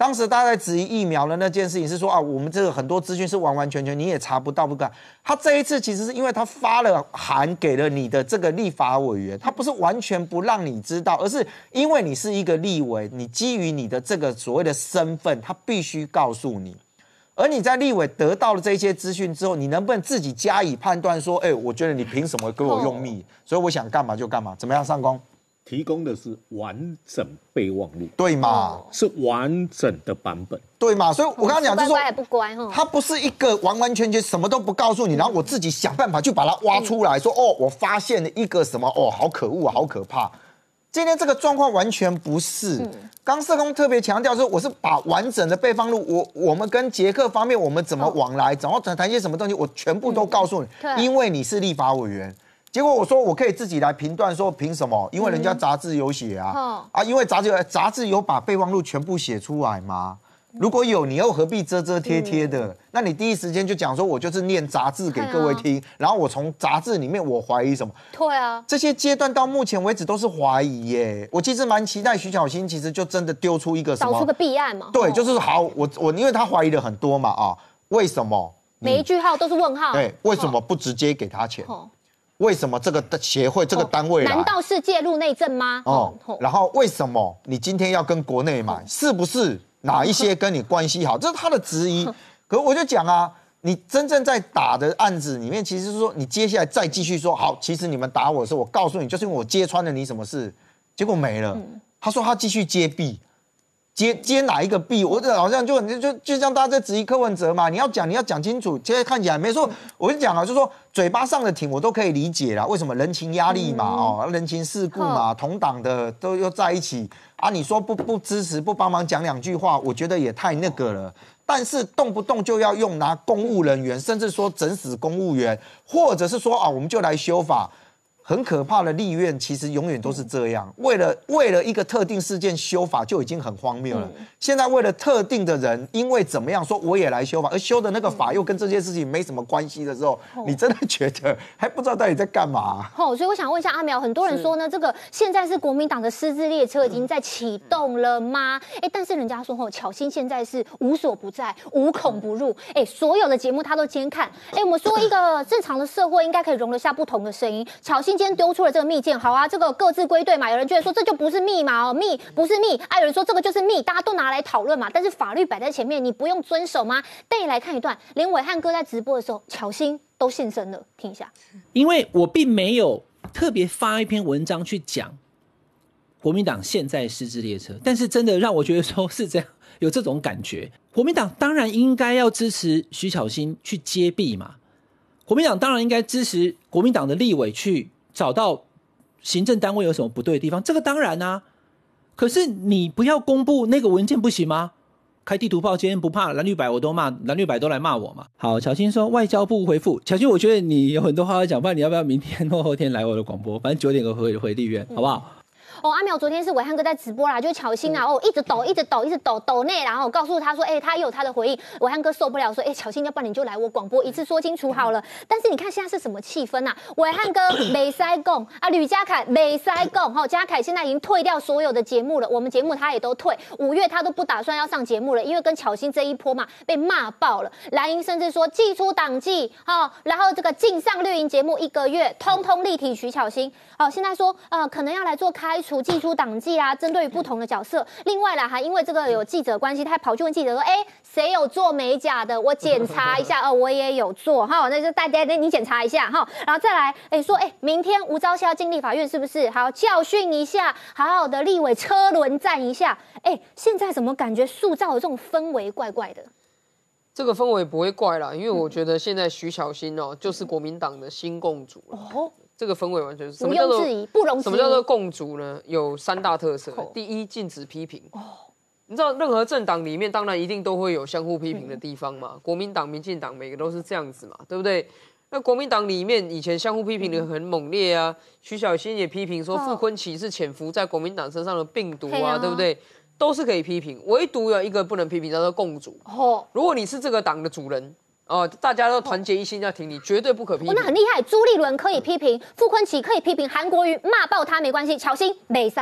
当时大家在质疑疫苗的那件事情是说啊，我们这个很多资讯是完完全全你也查不到，不敢。他这一次其实是因为他发了函给了你的这个立法委员，他不是完全不让你知道，而是因为你是一个立委，你基于你的这个所谓的身份，他必须告诉你。而你在立委得到了这些资讯之后，你能不能自己加以判断说，哎、欸，我觉得你凭什么给我用密？所以我想干嘛就干嘛，怎么样？上工？ 提供的是完整备忘录， 对嘛？ 是完整的版本， 对嘛？所以我刚刚讲就是说， 乖乖不乖哈， 他不是一个完完全全什么都不告诉你，然后我自己想办法去把它挖出来，说哦，我发现了一个什么，哦，好可恶啊，好可怕。今天这个状况完全不是。刚社工特别强调说，我是把完整的备放录，我我们跟捷克方面我们怎么往来，然后谈一些什么东西，我全部都告诉你，因为你是立法委员。结果我说我可以自己来评断，说凭什么？因为人家杂志有写啊，嗯、啊，因为杂志有杂志有把备忘录全部写出来吗？如果有，你又何必遮遮贴贴的？嗯、那你第一时间就讲说，我就是念杂志给各位听，啊、然后我从杂志里面我怀疑什么？ 对啊， 这些阶段到目前为止都是怀疑耶。我其实蛮期待徐巧芯，其实就真的丢出一个什么， 找出个弊案嘛。 对，就是好，我我因为他怀疑了很多嘛啊，为什么？ 每一句号都是问号。 对，为什么不直接给他钱？为什么这个协会这个单位来？ 难道是介入内政吗？ 哦，然后为什么你今天要跟国内买？是不是哪一些跟你关系好？这是他的质疑。可是我就讲啊，你真正在打的案子里面，其实是说你接下来再继续说好，其实你们打我的时候，我告诉你，就是因为我揭穿了你什么事，结果没了。他说他继续揭弊。接接哪一个弊？我好像就就就像大家在质疑柯文哲嘛，你要讲你要讲清楚。现在看起来没错，我就讲啊，就说嘴巴上的挺我都可以理解啦。为什么人情压力嘛，哦，人情世故嘛，同党的都又在一起啊？你说不不支持不帮忙讲两句话，我觉得也太那个了。但是动不动就要用拿公务人员，甚至说整死公务员，或者是说啊，我们就来修法。很可怕的立院，其实永远都是这样。为了为了一个特定事件修法就已经很荒谬了。嗯、现在为了特定的人，因为怎么样说我也来修法，而修的那个法又跟这件事情没什么关系的时候，嗯、你真的觉得还不知道到底在干嘛？ 哦，所以我想问一下阿苗，很多人说呢，这个现在是国民党的狮子列车已经在启动了吗？哎，但是人家说哦，巧芯现在是无所不在，无孔不入，哎，所有的节目他都监看。哎，我们说一个正常的社会应该可以容得下不同的声音，巧芯今天丢出了这个密件，好啊，这个各自归队嘛。有人觉得说这就不是密码哦，密不是密啊，有人说这个就是密，大家都拿来讨论嘛。但是法律摆在前面，你不用遵守吗？带你来看一段，连伟汉哥在直播的时候，巧芯都现身了，听一下。 因为我并没有特别发一篇文章去讲国民党现在失智列车，但是真的让我觉得说是这样，有这种感觉。国民党当然应该要支持徐巧芯去揭弊嘛。国民党当然应该支持国民党的立委去找到行政单位有什么不对的地方，这个当然啊。可是你不要公布那个文件不行吗？开地图炮，今天不怕蓝绿白我都骂，蓝绿白都来骂我嘛。好，巧芯说外交部回复，巧芯我觉得你有很多话要讲，不然你要不要明天或后天来我的广播？反正九点个回回立院，好不好？ 哦，阿苗昨天是伟汉哥在直播啦，就巧芯啊，哦，一直抖，一直抖，一直抖抖内，然后告诉他说，哎、欸，他有他的回应。伟汉哥受不了，说，哎、欸，巧芯，要不然你就来我广播一次说清楚好了。但是你看现在是什么气氛啊？伟汉哥没塞共啊，吕家凯没塞共，哈，家凯现在已经退掉所有的节目了，我们节目他也都退，五月他都不打算要上节目了，因为跟巧芯这一波嘛被骂爆了。蓝营甚至说祭出党纪，哈、哦，然后这个禁上绿营节目一个月，通通力挺徐巧芯。好、哦，现在说呃可能要来做开除、祭出党纪啊，针对于不同的角色。另外啦，还因为这个有记者关系，他还跑去问记者说：“哎，谁有做美甲的？我检查一下。”哦，我也有做哈，那就大家那你检查一下哈。然后再来，哎说哎，明天吴钊燮要进立法院是不是？好教训一下，好好的立委车轮战一下。哎，现在怎么感觉塑造的这种氛围怪怪的？ 这个氛围不会怪啦，因为我觉得现在徐巧芯哦，就是国民党的新共主哦。这个氛围完全是什么叫做不容置疑？ 什么叫做共主呢？有三大特色。第一，禁止批评。哦，你知道任何政党里面当然一定都会有相互批评的地方嘛。嗯、国民党、民进党每个都是这样子嘛，对不对？那国民党里面以前相互批评的很猛烈啊。徐巧芯也批评说傅崐萁是潜伏在国民党身上的病毒啊，哦、对不对？都是可以批评，唯独有一个不能批评，叫做共主。哦，如果你是这个党的主人。哦，大家都团结一心要挺你，绝对不可批评。 哦，那很厉害，朱立伦可以批评，傅崐萁可以批评，韩国瑜骂爆他没关系，巧芯没塞共。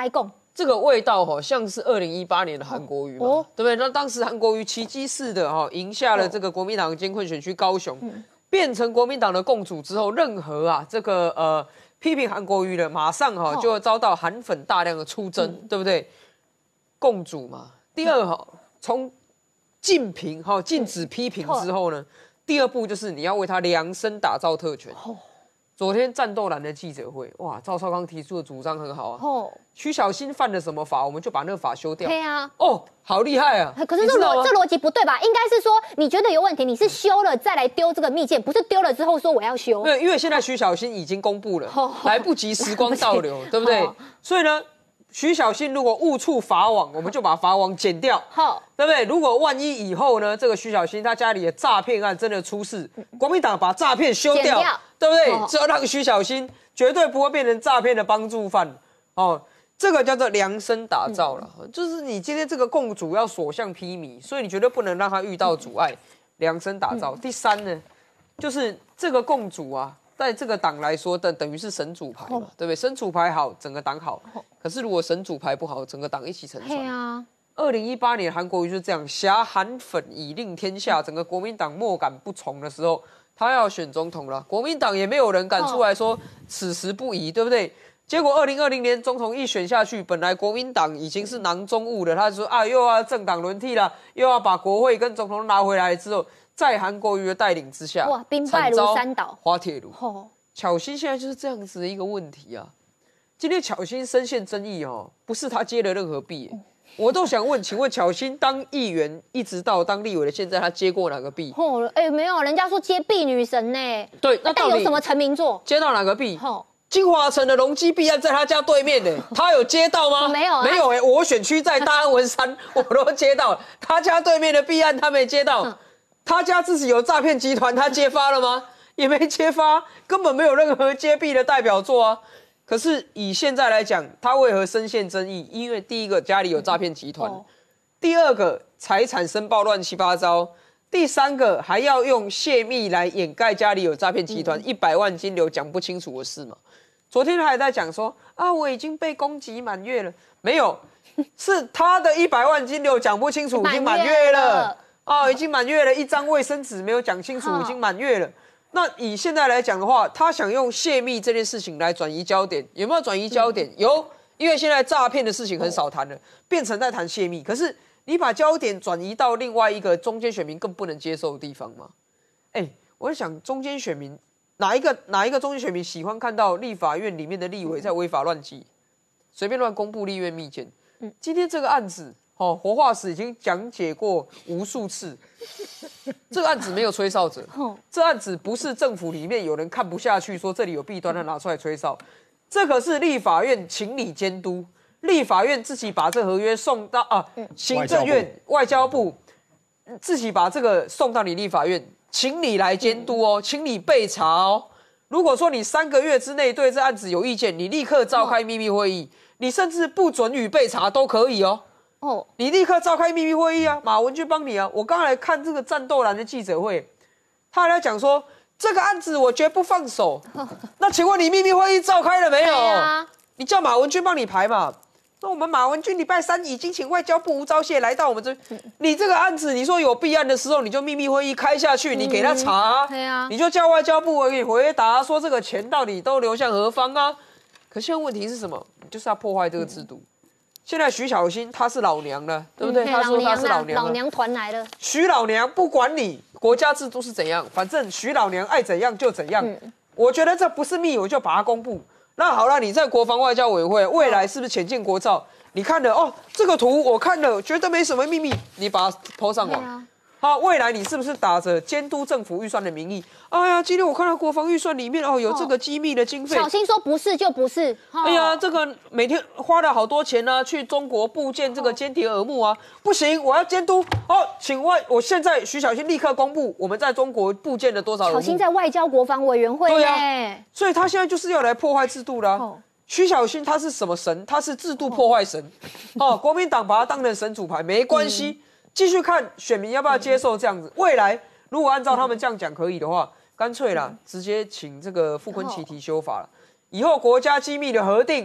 这个味道哈，像是二零一八年的韩国瑜嘛，哦、对不对？那当时韩国瑜奇迹式的哈赢下了这个国民党艰困选区高雄，嗯、变成国民党的共主之后，任何啊这个呃批评韩国瑜的，马上哈就会遭到韩粉大量的出征，嗯、对不对？共主嘛。第二哈，从禁评哈禁止批评之后呢，第二步就是你要为他量身打造特权。哦昨天战斗蓝的记者会，哇，赵少康提出的主张很好啊。哦，徐小新犯了什么法，我们就把那个法修掉。 对啊。 哦，好厉害啊！ 可是这逻这逻辑不对吧？应该是说你觉得有问题，你是修了再来丢这个密件，不是丢了之后说我要修。 对，因为现在徐小新已经公布了，哦、来不及时光倒流，对不对？哦、所以呢，徐小新如果误触法网，我们就把法网剪掉。好，对不对？如果万一以后呢，这个徐小新他家里的诈骗案真的出事，国民党把诈骗修掉。对不对？只要让徐小新绝对不会变成诈骗的帮助犯哦，这个叫做量身打造了。嗯、就是你今天这个共主要所向披靡，所以你绝对不能让他遇到阻碍，量身打造。嗯、第三呢，就是这个共主啊，在这个党来说的等于是神主牌嘛，哦、对不对？神主牌好，整个党好。哦、可是如果神主牌不好，整个党一起沉船。啊。二零一八年韩国瑜就是这样，挟韩粉以令天下，整个国民党莫敢不从的时候。他要选总统了，国民党也没有人敢出来说此时不宜，对不对？结果二零二零年总统一选下去，本来国民党已经是囊中物了，他说啊又要政党轮替了，又要把国会跟总统拿回来之后，在韩国瑜的带领之下， 哇，兵败如山倒， 滑铁卢。哦，巧芯现在就是这样子的一个问题啊。今天巧芯深陷争议哦，不是他接了任何弊。我都想问，请问巧芯当议员一直到当立委的现在，他接过哪个弊？ 哦，哎、欸，没有，人家说接弊女神呢。 对，那到底有什么成名作？ 接到哪个弊？哦，金华城的容积弊案在他家对面呢，他有接到吗？ 没有， 没有哎、欸，我选区在大安文山，我都接到了，他家对面的弊案他没接到，嗯、他家自己有诈骗集团，他揭发了吗？也没揭发，根本没有任何揭弊的代表作啊。可是以现在来讲，他为何深陷争议？因为第一个家里有诈骗集团，哦、第二个财产申报乱七八糟，第三个还要用泄密来掩盖家里有诈骗集团，一百、嗯、万金流讲不清楚的事嘛。昨天他还在讲说啊，我已经被攻击满月了，没有，是他的一百万金流讲不清楚，已经满月了啊，已经满月了，一张卫生纸没有讲清楚，已经满月了。那以现在来讲的话，他想用泄密这件事情来转移焦点，有没有转移焦点？嗯、有，因为现在诈骗的事情很少谈了，哦、变成在谈泄密。可是你把焦点转移到另外一个中间选民更不能接受的地方吗？哎、欸，我在想中间选民哪一个哪一个中间选民喜欢看到立法院里面的立委在违法乱纪，随便乱公布立院密件？嗯，今天这个案子。哦，活化石已经讲解过无数次，这个案子没有吹哨者，这案子不是政府里面有人看不下去，说这里有弊端，他拿出来吹哨，这可是立法院情理监督，立法院自己把这合约送到啊，行政院外交部自己把这个送到你立法院，请你来监督哦，请你备查哦。如果说你三个月之内对这案子有意见，你立刻召开秘密会议，你甚至不准予备查都可以哦。哦，你立刻召开秘密会议啊！马文君帮你啊！我刚才看这个战斗蓝的记者会，他还在讲说这个案子我绝不放手。那请问你秘密会议召开了没有？啊、你叫马文君帮你排嘛？那我们马文君礼拜三已经请外交部吴钊燮来到我们这，你这个案子你说有弊案的时候，你就秘密会议开下去，你给他查、啊，对啊，你就叫外交部给你回答说这个钱到底都流向何方啊？可现在问题是什么？你就是要破坏这个制度。嗯现在徐小新他是老娘了，对不对？嗯、他说他是老娘， 老娘团来了。 徐老娘不管你国家制度是怎样，反正徐老娘爱怎样就怎样。嗯、我觉得这不是密，我就把它公布。那好了，你在国防外交委员会未来是不是潜进国造？你看了哦，这个图我看了，觉得没什么秘密，你把它 po 上网。好，未来你是不是打着监督政府预算的名义？哎呀，今天我看到国防预算里面哦有这个机密的经费。 小心说不是就不是。 哦、哎呀，这个每天花了好多钱呢、啊，去中国布建这个间谍耳目啊，不行，我要监督。哦，请问我现在徐小新立刻公布我们在中国布建了多少耳目？ 小新在外交国防委员会。 对啊，所以他现在就是要来破坏制度啦、啊。哦徐小新他是什么神？他是制度破坏神。哦，国民党把他当成神主牌没关系。嗯继续看选民要不要接受这样子。未来如果按照他们这样讲可以的话，干脆啦，直接请这个傅崐萁提修法了。以后国家机密的核定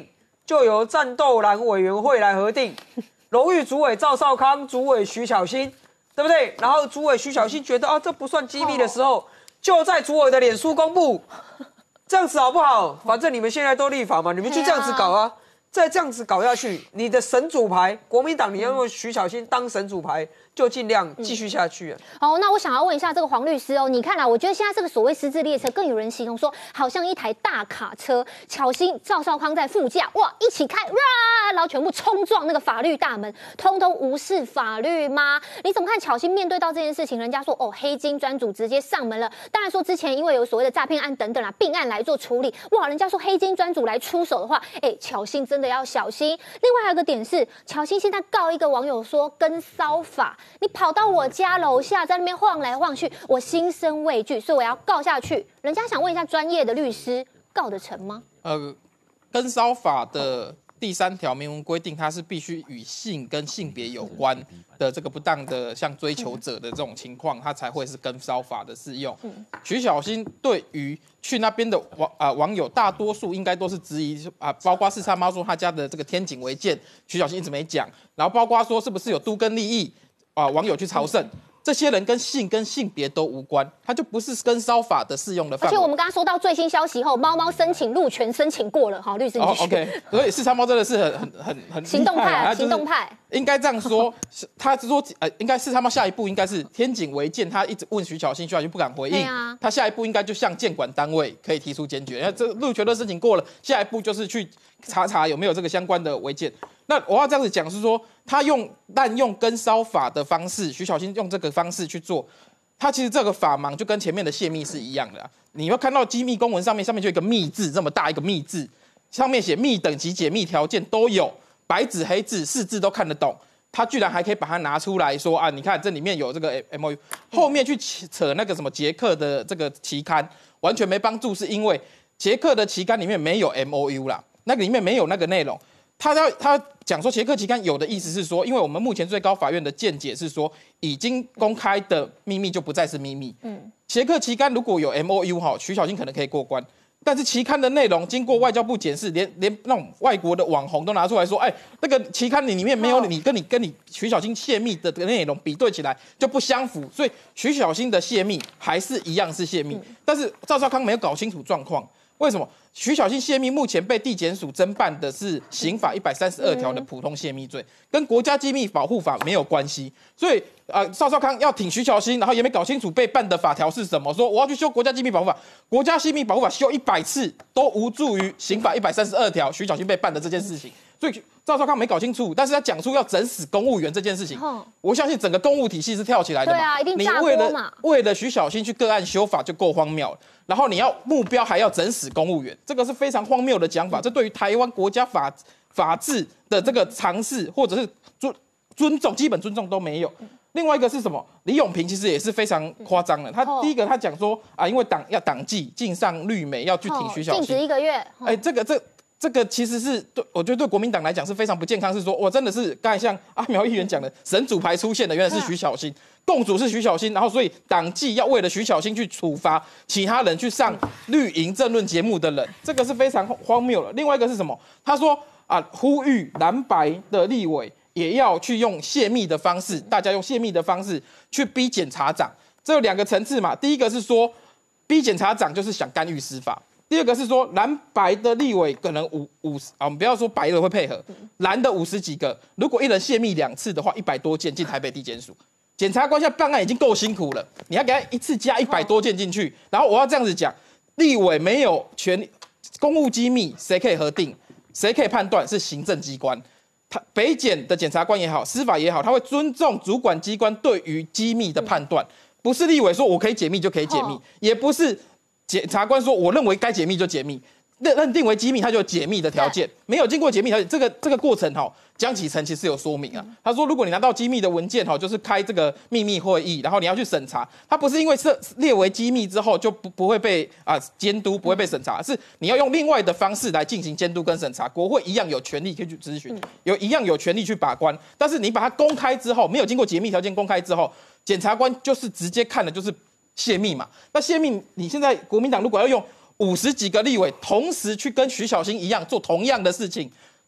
就由战斗蓝委员会来核定。荣誉主委赵少康、主委徐巧芯，对不对？然后主委徐巧芯觉得啊，这不算机密的时候，就在主委的脸书公布，这样子好不好？反正你们现在都立法嘛，你们就这样子搞啊。再这样子搞下去，你的神主牌，国民党你要用徐巧芯当神主牌，就尽量继续下去、啊嗯。好，那我想要问一下这个黄律师哦，你看啊，我觉得现在这个所谓失智列车，更有人形容说，好像一台大卡车，巧芯、赵少康在副驾，哇，一起开，哇，然后全部冲撞那个法律大门，通通无视法律吗？你怎么看巧芯面对到这件事情？人家说哦，黑金专组直接上门了。当然说之前因为有所谓的诈骗案等等啊，并案来做处理，哇，人家说黑金专组来出手的话，哎，巧芯真的要小心。另外还有个点是，巧芯现在告一个网友说跟骚法，你跑到我家楼下在那边晃来晃去，我心生畏惧，所以我要告下去。人家想问一下专业的律师，告得成吗？ 呃，跟骚法的第三条明文规定，它是必须与性跟性别有关的这个不当的像追求者的这种情况，它才会是跟骚法的适用。徐巧芯对于去那边的网啊、呃、网友，大多数应该都是质疑啊，包括四叉猫说他家的这个天井违建，徐巧芯一直没讲，然后包括说是不是有都更利益啊、呃，网友去朝圣。这些人跟性跟性别都无关，他就不是跟骚法的适用的范围。 而且我们刚刚收到最新消息后，猫猫申请路权申请过了，好，律师你继续。 哦 OK， 所以四叉猫真的是很很很很行动派、 啊， 行动派。 应该这样说，他是说呃，应该四叉猫下一步应该是天井违建，他一直问徐巧芯，徐巧芯不敢回应。啊、他下一步应该就向监管单位可以提出检举，因为这路权都申请过了，下一步就是去查查有没有这个相关的违建。那我要这样子讲是说，他用滥用跟骚法的方式，徐巧芯用这个方式去做，他其实这个法盲就跟前面的泄密是一样的、啊。你要看到机密公文上面，上面就有一个密字，这么大一个密字，上面写密等级、解密条件都有，白纸黑字，四字都看得懂。他居然还可以把它拿出来说啊，你看这里面有这个 M O U， 后面去扯那个什么捷克的这个期刊，完全没帮助，是因为捷克的期刊里面没有 M O U 啦，那个里面没有那个内容。他要他讲说，捷克期刊有的意思是说，因为我们目前最高法院的见解是说，已经公开的秘密就不再是秘密。嗯，捷克期刊如果有 M O U 哈，徐巧芯可能可以过关。但是期刊的内容经过外交部检视，连连那种外国的网红都拿出来说，哎，那个期刊里面没有你跟你跟你徐巧芯泄密的内容比对起来就不相符，所以徐巧芯的泄密还是一样是泄密。嗯、但是赵少康没有搞清楚状况，为什么？徐巧芯泄密目前被地检署侦办的是刑法一百三十二条的普通泄密罪，跟国家机密保护法没有关系。所以啊、呃，赵少康要挺徐巧芯，然后也没搞清楚被办的法条是什么，说我要去修国家机密保护法，国家机密保护法修一百次都无助于刑法一百三十二条徐巧芯被办的这件事情。所以赵少康没搞清楚，但是他讲出要整死公务员这件事情，哦、我相信整个公务体系是跳起来的嘛。 对啊，一定炸锅嘛。 你为了为了徐巧芯去个案修法就够荒谬了，然后你要目标还要整死公务员，这个是非常荒谬的讲法。这对于台湾国家法法治的这个尝试或者是尊尊重基本尊重都没有。另外一个是什么？李永平其实也是非常夸张的。他第一个他讲说啊，因为党要党纪禁上绿媒要去挺徐巧芯， 禁止一个月。 哎，这个这。这个其实是对，我觉得对国民党来讲是非常不健康。是说，我真的是刚才像阿苗议员讲的，神主牌出现的原来是徐巧芯，共主是徐巧芯，然后所以党纪要为了徐巧芯去处罚其他人去上绿营政论节目的人，这个是非常荒谬了。另外一个是什么？他说啊，呼吁蓝白的立委也要去用泄密的方式，大家用泄密的方式去逼检察长，这有两个层次嘛。第一个是说，逼检察长就是想干预司法。第二个是说，蓝白的立委可能五五啊，我们不要说白的会配合，蓝的五十几个，如果一人泄密两次的话，一百多件进台北地检署，检察官现在办案已经够辛苦了，你要给他一次加一百多件进去，然后我要这样子讲，立委没有权利，公务机密谁可以核定，谁可以判断是行政机关，他北检的检察官也好，司法也好，他会尊重主管机关对于机密的判断，不是立委说我可以解密就可以解密，也不是。检察官说：“我认为该解密就解密，认认定为机密，他就有解密的条件。没有经过解密条件，这个这个过程哈，江启臣其实有说明啊。他说，如果你拿到机密的文件哈，就是开这个秘密会议，然后你要去审查，它不是因为是列为机密之后就不不会被啊监督，不会被审查，是你要用另外的方式来进行监督跟审查。国会一样有权利可以去咨询，有一样有权利去把关。但是你把它公开之后，没有经过解密条件公开之后，检察官就是直接看的就是。”泄密嘛，那泄密，你现在国民党如果要用五十几个立委同时去跟徐巧芯一样做同样的事情，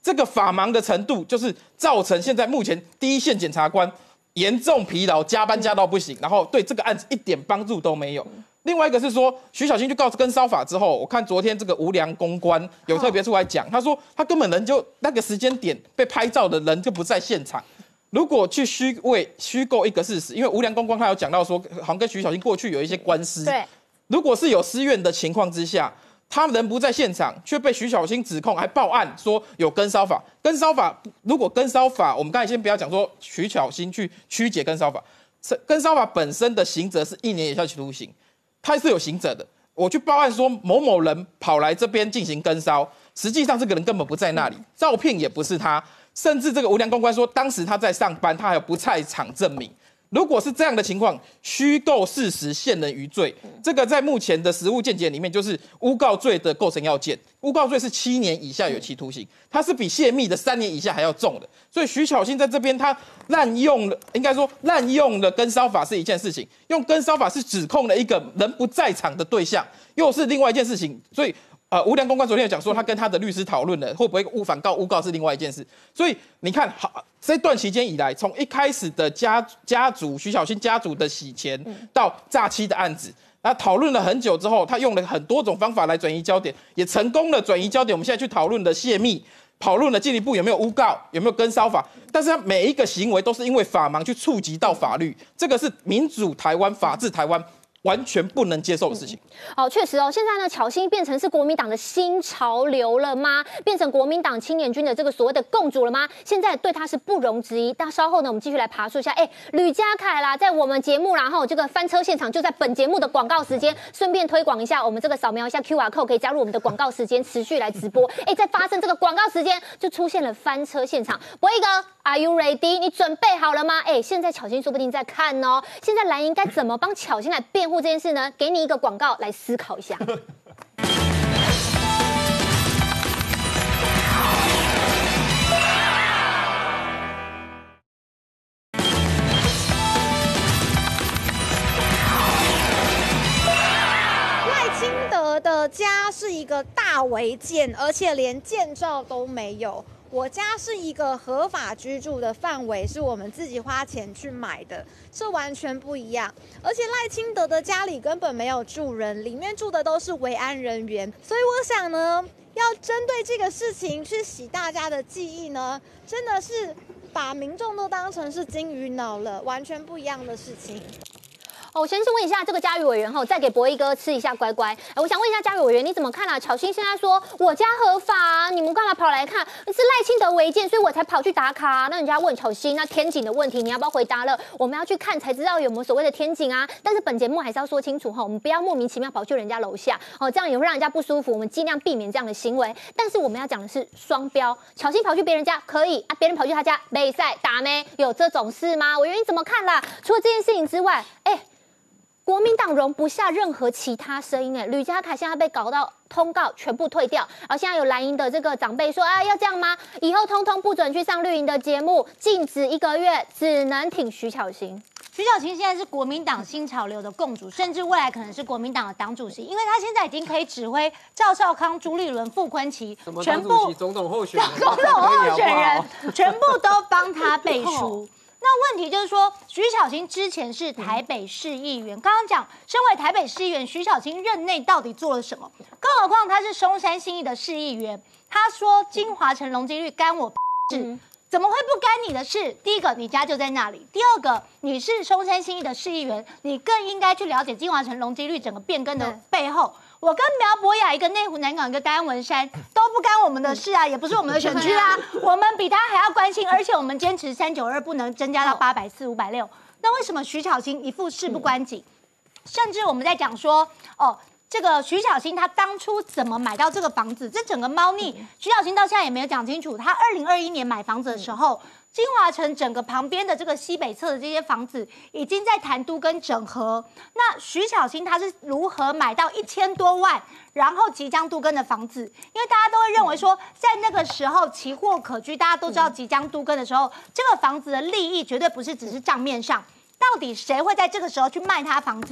这个法盲的程度，就是造成现在目前第一线检察官严重疲劳，加班加到不行，然后对这个案子一点帮助都没有。另外一个是说，徐小青就告诉跟骚法之后，我看昨天这个无良公关有特别出来讲，他说他根本人就那个时间点被拍照的人就不在现场。如果去虚伪虚构一个事实，因为无良公关他有讲到说，好像跟徐小青过去有一些官司。 对， 如果是有私怨的情况之下，他人不在现场，却被徐小青指控，还报案说有跟骚法。跟骚法，如果跟骚法，我们刚才先不要讲说徐小青去曲解跟骚法，跟骚法本身的刑责是一年以下有期徒刑，它是有刑责的。我去报案说某某人跑来这边进行跟骚，实际上这个人根本不在那里，照片也不是他。甚至这个无良公关说，当时他在上班，他还有不在场证明。如果是这样的情况，虚构事实陷人于罪，这个在目前的实务见解里面，就是诬告罪的构成要件。诬告罪是七年以下有期徒刑，它是比泄密的三年以下还要重的。所以徐巧芯在这边，他滥用了，应该说滥用了跟骚法是一件事情，用跟骚法是指控了一个人不在场的对象，又是另外一件事情。所以。呃，无良公关昨天有讲说，他跟他的律师讨论了，会不会误反告、诬告是另外一件事。所以你看，好这段期间以来，从一开始的家家族徐小芯家族的洗钱到诈欺的案子，那讨论了很久之后，他用了很多种方法来转移焦点，也成功的转移焦点。我们现在去讨论的泄密，讨论了进一步有没有诬告，有没有跟骚法，但是他每一个行为都是因为法盲去触及到法律，这个是民主台湾、法治台湾完全不能接受的事情。 嗯、哦，确实哦，现在呢，巧芯变成是国民党的新潮流了吗？变成国民党青年军的这个所谓的共主了吗？现在对他是不容置疑。但稍后呢，我们继续来爬树一下。哎，吕家凯啦，在我们节目，然后这个翻车现场就在本节目的广告时间，顺便推广一下，我们这个扫描一下 Q R code 可以加入我们的广告时间，持续来直播。哎，在发生这个广告时间，就出现了翻车现场。博弈哥 ，Are you ready？ 你准备好了吗？哎，现在巧芯说不定在看哦。现在蓝营该怎么帮巧芯来辩护这件事呢？给你一个广告来思考一下。 赖清德的家是一个大违建，而且连建照都没有。我家是一个合法居住的范围，是我们自己花钱去买的，这完全不一样。而且赖清德的家里根本没有住人，里面住的都是维安人员。所以我想呢，要针对这个事情去洗大家的记忆呢，真的是把民众都当成是金鱼脑了，完全不一样的事情。 哦，我先是问一下这个嘉瑜委员后，再给博弈哥吃一下乖乖。哎，我想问一下嘉瑜委员，你怎么看啊？巧芯现在说我家合法、啊，你们干嘛跑来看？是赖清德违建，所以我才跑去打卡、啊。那人家问巧芯，那天井的问题，你要不要回答了？我们要去看才知道有没有所谓的天井啊。但是本节目还是要说清楚哈，我们不要莫名其妙跑去人家楼下，哦，这样也会让人家不舒服。我们尽量避免这样的行为。但是我们要讲的是双标，巧芯跑去别人家可以啊，别人跑去他家没赛打咩？有这种事吗？委员你怎么看啦？除了这件事情之外，哎。国民党容不下任何其他声音，哎，吕家凯现在被搞到通告全部退掉，然后现在有蓝营的这个长辈说啊，要这样吗？以后通通不准去上绿营的节目，禁止一个月，只能挺徐巧芯。 徐巧芯现在是国民党新潮流的共主，甚至未来可能是国民党的党主席，因为他现在已经可以指挥赵少康、朱立伦、傅崐萁，全部总统候选人， 总统候选人全部都帮他背书。那问题就是说，徐巧芯之前是台北市议员，刚刚讲，身为台北市议员，徐巧芯任内到底做了什么？更何况他是松山信义的市议员，他说金华城容积率干我事。嗯怎么会不干你的事？第一个，你家就在那里；第二个，你是松山信义的市议员，你更应该去了解金华城容积率整个变更的背后。我跟苗博雅一个内湖南港一个大安文山都不干我们的事啊，也不是我们的选区啊，我们比他还要关心，而且我们坚持三九二不能增加到八百四、五百六。那为什么徐巧芯一副事不关己？甚至我们在讲说，哦。这个徐巧芯他当初怎么买到这个房子？这整个猫腻，徐巧芯到现在也没有讲清楚。他二零二一年买房子的时候，金华城整个旁边的这个西北侧的这些房子已经在谈都跟整合。那徐巧芯他是如何买到一千多万，然后即将都更的房子？因为大家都会认为说，在那个时候奇货可居，大家都知道即将都更的时候，这个房子的利益绝对不是只是账面上。到底谁会在这个时候去卖他房子？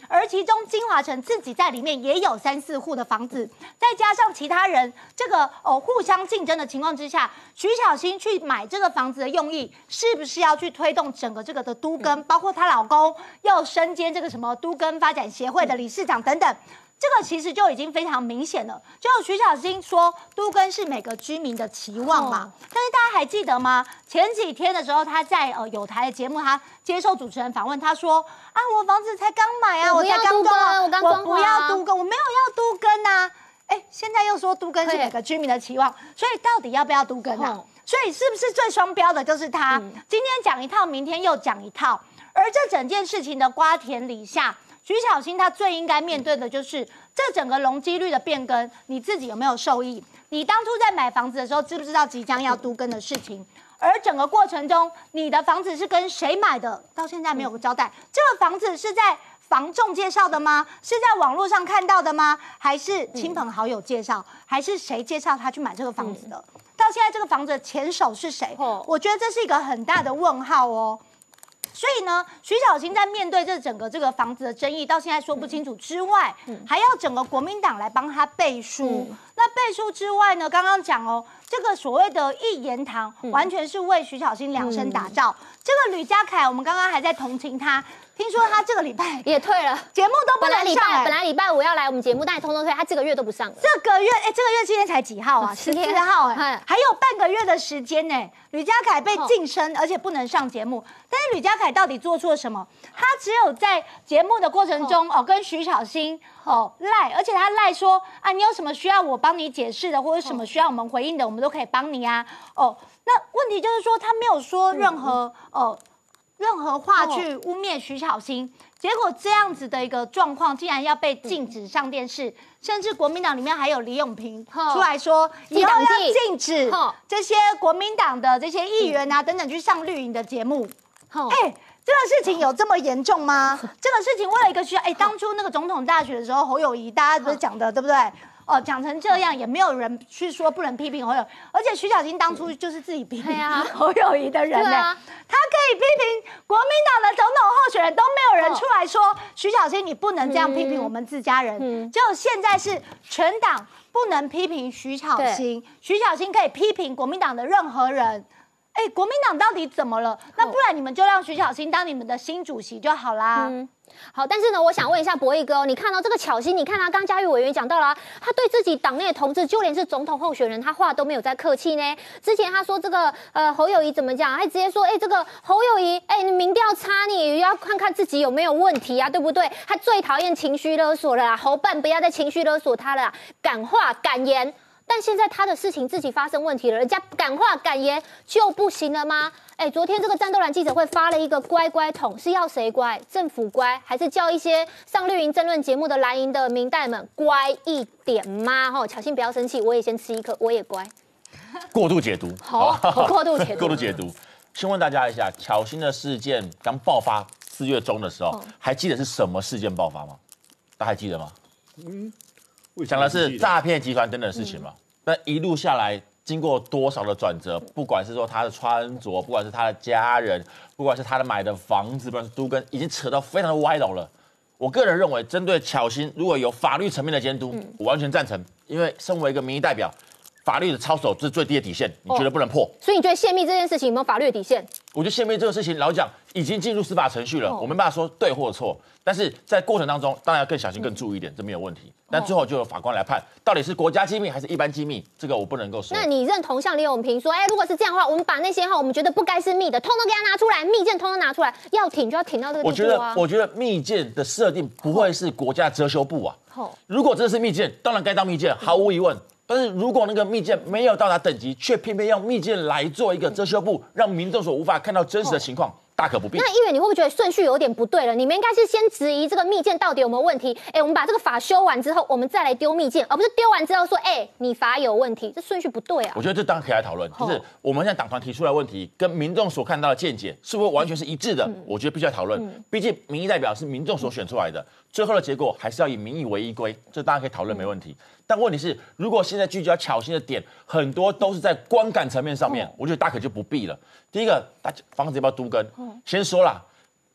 而其中金华城自己在里面也有三四户的房子，再加上其他人这个哦互相竞争的情况之下，徐巧芯去买这个房子的用意，是不是要去推动整个这个的都更，嗯、包括她老公要身兼这个什么都更发展协会的理事长等等？这个其实就已经非常明显了。就徐巧芯说，都更是每个居民的期望嘛。哦、但是大家还记得吗？前几天的时候，他在呃有台的节目，他接受主持人访问，他说啊，我房子才刚买啊，我才刚装啊，我我不要都更，我没有要都更啊。哎，现在又说都更是每个居民的期望，所以到底要不要都更啊？所以是不是最双标的就是他？嗯、今天讲一套，明天又讲一套，而这整件事情的瓜田李下。徐巧芯她最应该面对的就是这整个容积率的变更，你自己有没有受益？你当初在买房子的时候，知不知道即将要都更的事情？而整个过程中，你的房子是跟谁买的？到现在没有个交代。这个房子是在房仲介绍的吗？是在网络上看到的吗？还是亲朋好友介绍？还是谁介绍他去买这个房子的？到现在这个房子的前手是谁？我觉得这是一个很大的问号哦。所以呢，徐巧芯在面对这整个这个房子的争议，到现在说不清楚之外，嗯、还要整个国民党来帮他背书。嗯、那背书之外呢，刚刚讲哦，这个所谓的一言堂，嗯、完全是为徐巧芯量身打造。嗯、这个吕家凯，我们刚刚还在同情他。听说他这个礼拜也退了， 节目都不能上、欸。 本来礼拜五要来我们节目，但通通退，他这个月都不上了。 这个月，哎、欸，这个月今天才几号啊？十四号、欸，哎，还有半个月的时间呢、欸。吕家凯被晋升，而且不能上节目。但是吕家凯到底做错什么？他只有在节目的过程中哦，跟徐巧芯哦赖，而且他赖说啊，你有什么需要我帮你解释的，或者什么需要我们回应的，我们都可以帮你啊。哦，那问题就是说他没有说任何哦。任何话去污蔑徐巧芯，结果这样子的一个状况，竟然要被禁止上电视，甚至国民党里面还有李永平出来说，以后要禁止这些国民党的这些议员啊等等去上绿营的节目。哎，这个事情有这么严重吗？这个事情为了一个需要，哎，当初那个总统大选的时候，侯友宜大家不是讲的，对不对？哦，讲成这样也没有人去说不能批评侯友宜，而且徐巧芯当初就是自己批评侯友宜的人呢、欸，啊、他可以批评国民党的总统候选人，都没有人出来说、哦、徐巧芯你不能这样批评我们自家人，嗯、就现在是全党不能批评徐巧芯，徐巧芯可以批评国民党的任何人。哎，国民党到底怎么了？那不然你们就让徐巧芯当你们的新主席就好啦。嗯好，但是呢，我想问一下博弈哥哦，你看到这个巧芯，你看他刚嘉玉委员讲到了，他对自己党内的同志，就连是总统候选人，他话都没有在客气呢。之前他说这个呃侯友宜怎么讲，还直接说，哎，这个侯友宜，哎，你民调差，你要看看自己有没有问题啊，对不对？他最讨厌情绪勒索了啦，侯办不要再情绪勒索他了啦，敢话敢言。但现在他的事情自己发生问题了，人家敢话敢言就不行了吗？哎，昨天这个战斗蓝记者会发了一个乖乖桶，是要谁乖？政府乖，还是叫一些上绿营政论节目的蓝营的民代们乖一点吗？哈，巧芯不要生气，我也先吃一颗，我也乖。 过度解读， 好，过度解读， 过度解读。先问大家一下，巧芯的事件刚爆发四月中的时候，嗯、还记得是什么事件爆发吗？大家还记得吗？嗯。讲的是诈骗集团等等的事情嘛，但一路下来，经过多少的转折，不管是说他的穿着，不管是他的家人，不管是他的买的房子，不管是都更，已经扯到非常的歪楼了。我个人认为，针对巧芯，如果有法律层面的监督，嗯、我完全赞成，因为身为一个民意代表，法律的操守这是最低的底线，你绝对不能破。哦、 所以你觉得泄密这件事情有没有法律的底线？ 我觉得泄密这个事情，老讲已经进入司法程序了，哦、我没办法说对或错。但是在过程当中，当然要更小心、更注意一点，嗯、这没有问题。但最后就由法官来判，到底是国家机密还是一般机密，这个我不能够说。 那你认同像李永平说，哎，如果是这样的话，我们把那些哈我们觉得不该是密的，通通给他拿出来，密件通通拿出来，要挺就要挺到这个地步啊。 我觉得，我觉得密件的设定不会是国家遮羞布啊。哦、如果真的是密件，当然该当密件，毫无疑问。但是如果那个密件没有到达等级，却偏偏用密件来做一个遮羞布，让民众所无法看到真实的情况。大可不必。 那议员，你会不会觉得顺序有点不对了？你们应该是先质疑这个密件到底有没有问题？哎，我们把这个法修完之后，我们再来丢密件，而不是丢完之后说，哎，你法有问题，这顺序不对啊。 我觉得这当然可以来讨论，就是我们现在党团提出来的问题，跟民众所看到的见解是不是完全是一致的？嗯、我觉得必须要讨论。嗯、毕竟民意代表是民众所选出来的，最后的结果还是要以民意为依归，这当然可以讨论，没问题。但问题是，如果现在聚焦巧芯的点，很多都是在观感层面上面，我觉得大可就不必了。第一个，大家房子要不要都更？先说啦，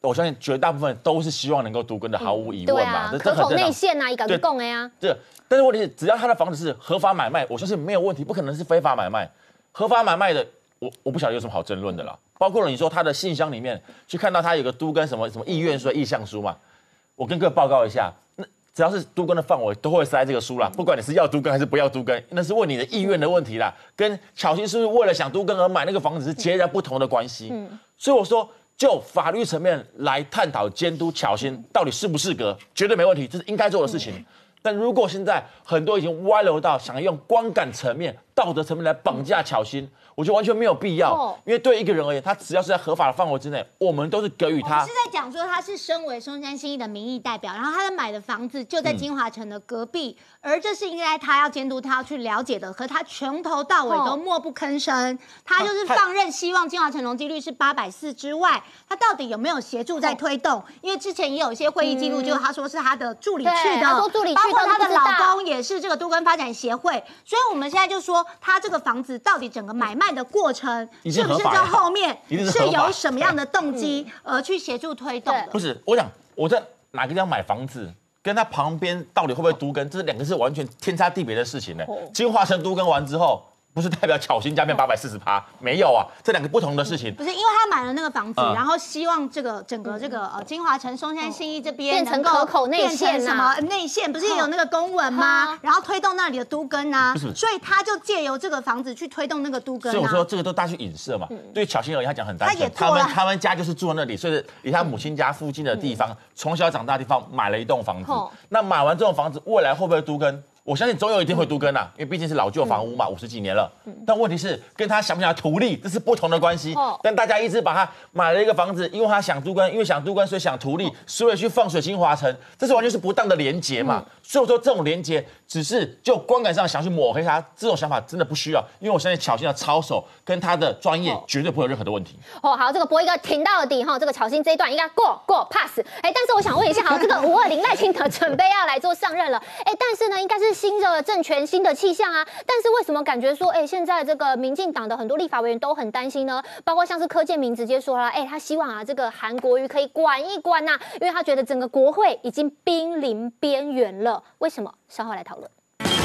我相信绝大部分都是希望能够都更的，毫无疑问嘛。 对啊，可否内线啊，一个供的呀。 对，但是问题是，只要他的房子是合法买卖，我相信没有问题，不可能是非法买卖。合法买卖的，我我不晓得有什么好争论的啦。包括了你说他的信箱里面去看到他有个都更什么什么意愿书、意向书嘛，我跟各位报告一下，那只要是都更的范围都会塞这个书啦，不管你是要都更还是不要都更，那是问你的意愿的问题啦，跟巧芯是不是为了想都更而买那个房子是截然不同的关系。嗯，所以我说，就法律层面来探讨监督巧芯到底适不适格，绝对没问题，这是应该做的事情。嗯，但如果现在很多已经歪楼到想要用观感层面、道德层面来绑架巧芯，我觉得完全没有必要。哦，因为对一个人而言，他只要是在合法的范围之内，我们都是给予他。 我是在讲说他是身为松山信义的民意代表，然后他的买的房子就在金华城的隔壁，嗯，而这是应该他要监督、他要去了解的，可他从头到尾都默不吭声，哦，他就是放任，希望金华城容积率是八百四之外，他到底有没有协助在推动？哦，因为之前也有一些会议记录，嗯，就他说是他的助理去的， 他说助理去的， 包括他的老公也是这个都更发展协会，所以我们现在就说他这个房子到底整个买卖的过程是不是在后面是有什么样的动机而去协助推动的？ 不是，我想我在哪个地方买房子，跟他旁边到底会不会都更，这两个是完全天差地别的事情呢。金华城都更完之后，不是代表巧芯加面八百四十趴，没有啊，这两个不同的事情。 不是，因为他买了那个房子，嗯，然后希望这个整个这个呃金华城、松山信义这边变成可口内线， 什么内线，不是也有那个公文吗？然后推动那里的都更啊，所以他就借由这个房子去推动那个都更。 所以我说这个都大去影射嘛。嗯，对巧芯而言，他讲很单纯，他们他们家就是住在那里，所以离他母亲家附近的地方，嗯，从小长大的地方买了一栋房子。哦，那买完这栋房子，未来会不会都更？我相信总有一天会都更啊，因为毕竟是老旧房屋嘛，五十几年了。但问题是，跟他想不想图利，这是不同的关系。但大家一直把他买了一个房子，因为他想都更，因为想都更，所以想图利，所以去放水金华城，这是完全是不当的连结嘛。所以我说这种连结，只是就观感上想去抹黑他，这种想法真的不需要，因为我相信巧芯的操守跟他的专业绝对不会有任何的问题。 哦，好，这个博一哥挺到底哈，这个巧芯这一段应该过过 pass。哎，但是我想问一下，好，这个五二零赖清德准备要来做上任了，哎，但是呢，应该是新的政权、新的气象啊。但是为什么感觉说，哎，现在这个民进党的很多立法委员都很担心呢？包括像是柯建铭直接说了，哎，他希望啊，这个韩国瑜可以管一管呐、啊，因为他觉得整个国会已经濒临边缘了。为什么？稍后来讨论。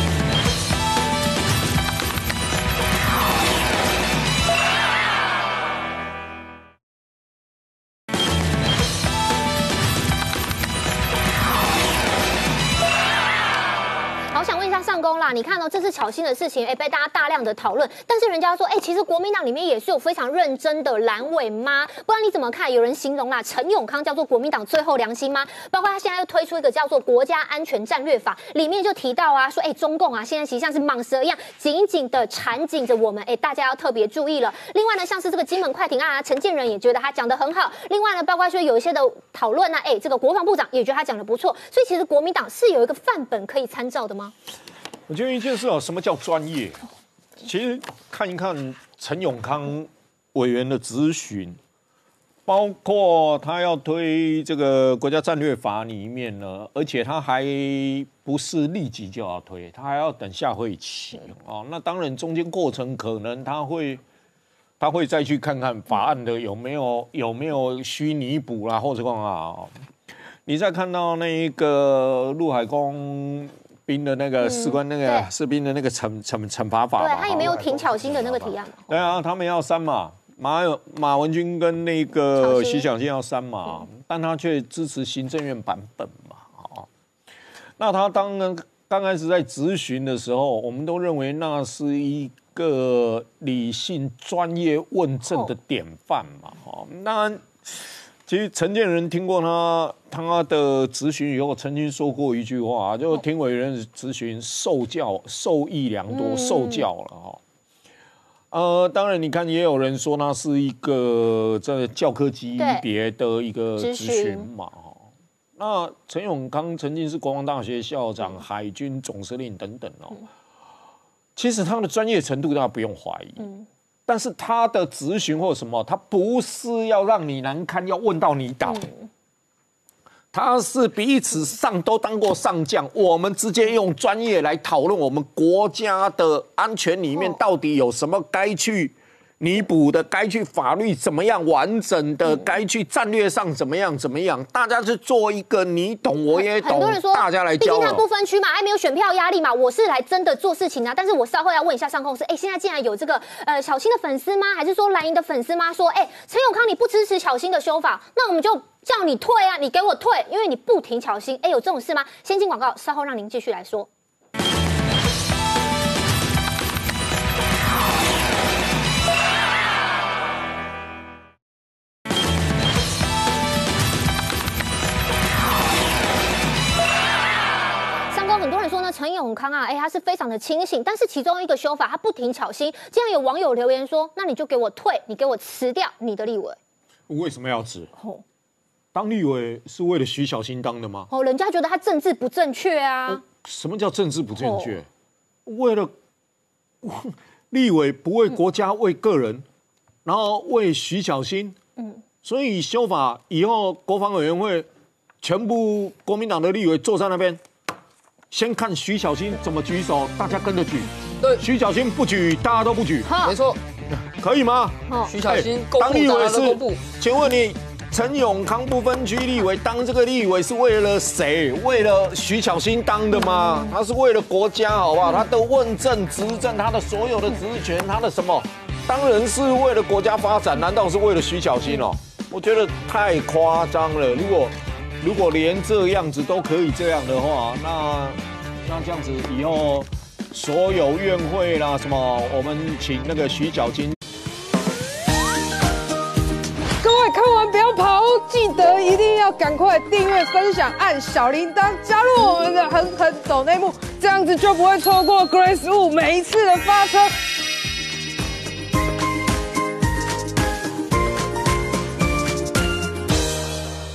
好想问一下上公啦，你看哦，这次巧芯的事情，哎，被大家大量的讨论，但是人家说，哎，其实国民党里面也是有非常认真的蓝委吗？不然你怎么看？有人形容啦，陈永康叫做国民党最后良心吗？包括他现在又推出一个叫做国家安全战略法，里面就提到啊，说，哎，中共啊，现在其实像是蟒蛇一样，紧紧的缠紧着我们，哎，大家要特别注意了。另外呢，像是这个金门快艇案啊，陈建仁也觉得他讲得很好。另外呢，包括说有一些的讨论呢，哎，这个国防部长也觉得他讲得不错。所以其实国民党是有一个范本可以参照的吗？ 我觉得一件事哦，什么叫专业？其实看一看陈永康委员的质询，包括他要推这个国家战略法里面呢，而且他还不是立即就要推，他还要等下会期哦。那当然中间过程可能他会他会再去看看法案的有没有有没有需弥补啦，或者讲啊，你再看到那个陆海空兵的那个士官那个士兵的那个惩惩惩罚法， 对他也没有挺巧芯的那个提案。 对啊，他们要删嘛，马马文君跟那个徐小新要删嘛，但他却支持行政院版本嘛，哦，那他当然刚开始在质询的时候，我们都认为那是一个理性专业问政的典范嘛，哦，那其实陈建仁听过他他的质询以后，曾经说过一句话，就听委员质询受教受益良多，嗯、受教了哈。呃，当然你看也有人说那是一个这教科级别的一个质询嘛哈。那陈永康曾经是国防大学校长、嗯、海军总司令等等哦。嗯、其实他的专业程度大家不用怀疑。嗯，但是他的质询或什么，他不是要让你难堪，要问到你倒。嗯、他是彼此上都当过上将，我们直接用专业来讨论我们国家的安全里面到底有什么该去弥补的，该去法律怎么样完整的，该去战略上怎么样怎么样，大家去做一个你懂我也懂， 很多人说大家来教。 毕竟他不分区嘛，还没有选票压力嘛，我是来真的做事情啊。但是我稍后要问一下上控是，哎，现在竟然有这个呃小新的粉丝吗？还是说蓝营的粉丝吗？说，哎，陈永康你不支持小新的修法，那我们就叫你退啊，你给我退，因为你不挺小新。哎，有这种事吗？先进广告，稍后让您继续来说。很多人说呢，陈永康啊，哎，他是非常的清醒，但是其中一个修法他不挺巧心，竟然有网友留言说，那你就给我退，你给我辞掉你的立委。 为什么要辞？哦，当立委是为了徐小新当的吗？ 哦，人家觉得他政治不正确啊。哦、 什么叫政治不正确？哦、为了立委不为国家，为个人，然后为徐小新。嗯，所以修法以后，国防委员会全部国民党的立委坐在那边。先看徐小新怎么举手，大家跟着举。对，徐小新不举，大家都不举。 没错， 可以吗？ 徐小新当立委是，请问你陈永康不分区立委当这个立委是为了谁？为了徐小新当的吗？他是为了国家，好不好？他的问政、执政，他的所有的职权，他的什么，当然是为了国家发展，难道是为了徐小新哦？我觉得太夸张了。如果如果连这样子都可以这样的话，那那这样子以后所有院会啦什么，我们请那个徐小新。 各位看完不要跑，记得一定要赶快订阅、分享、按小铃铛，加入我们的狠狠抖内幕，这样子就不会错过 Grace 五每一次的发车。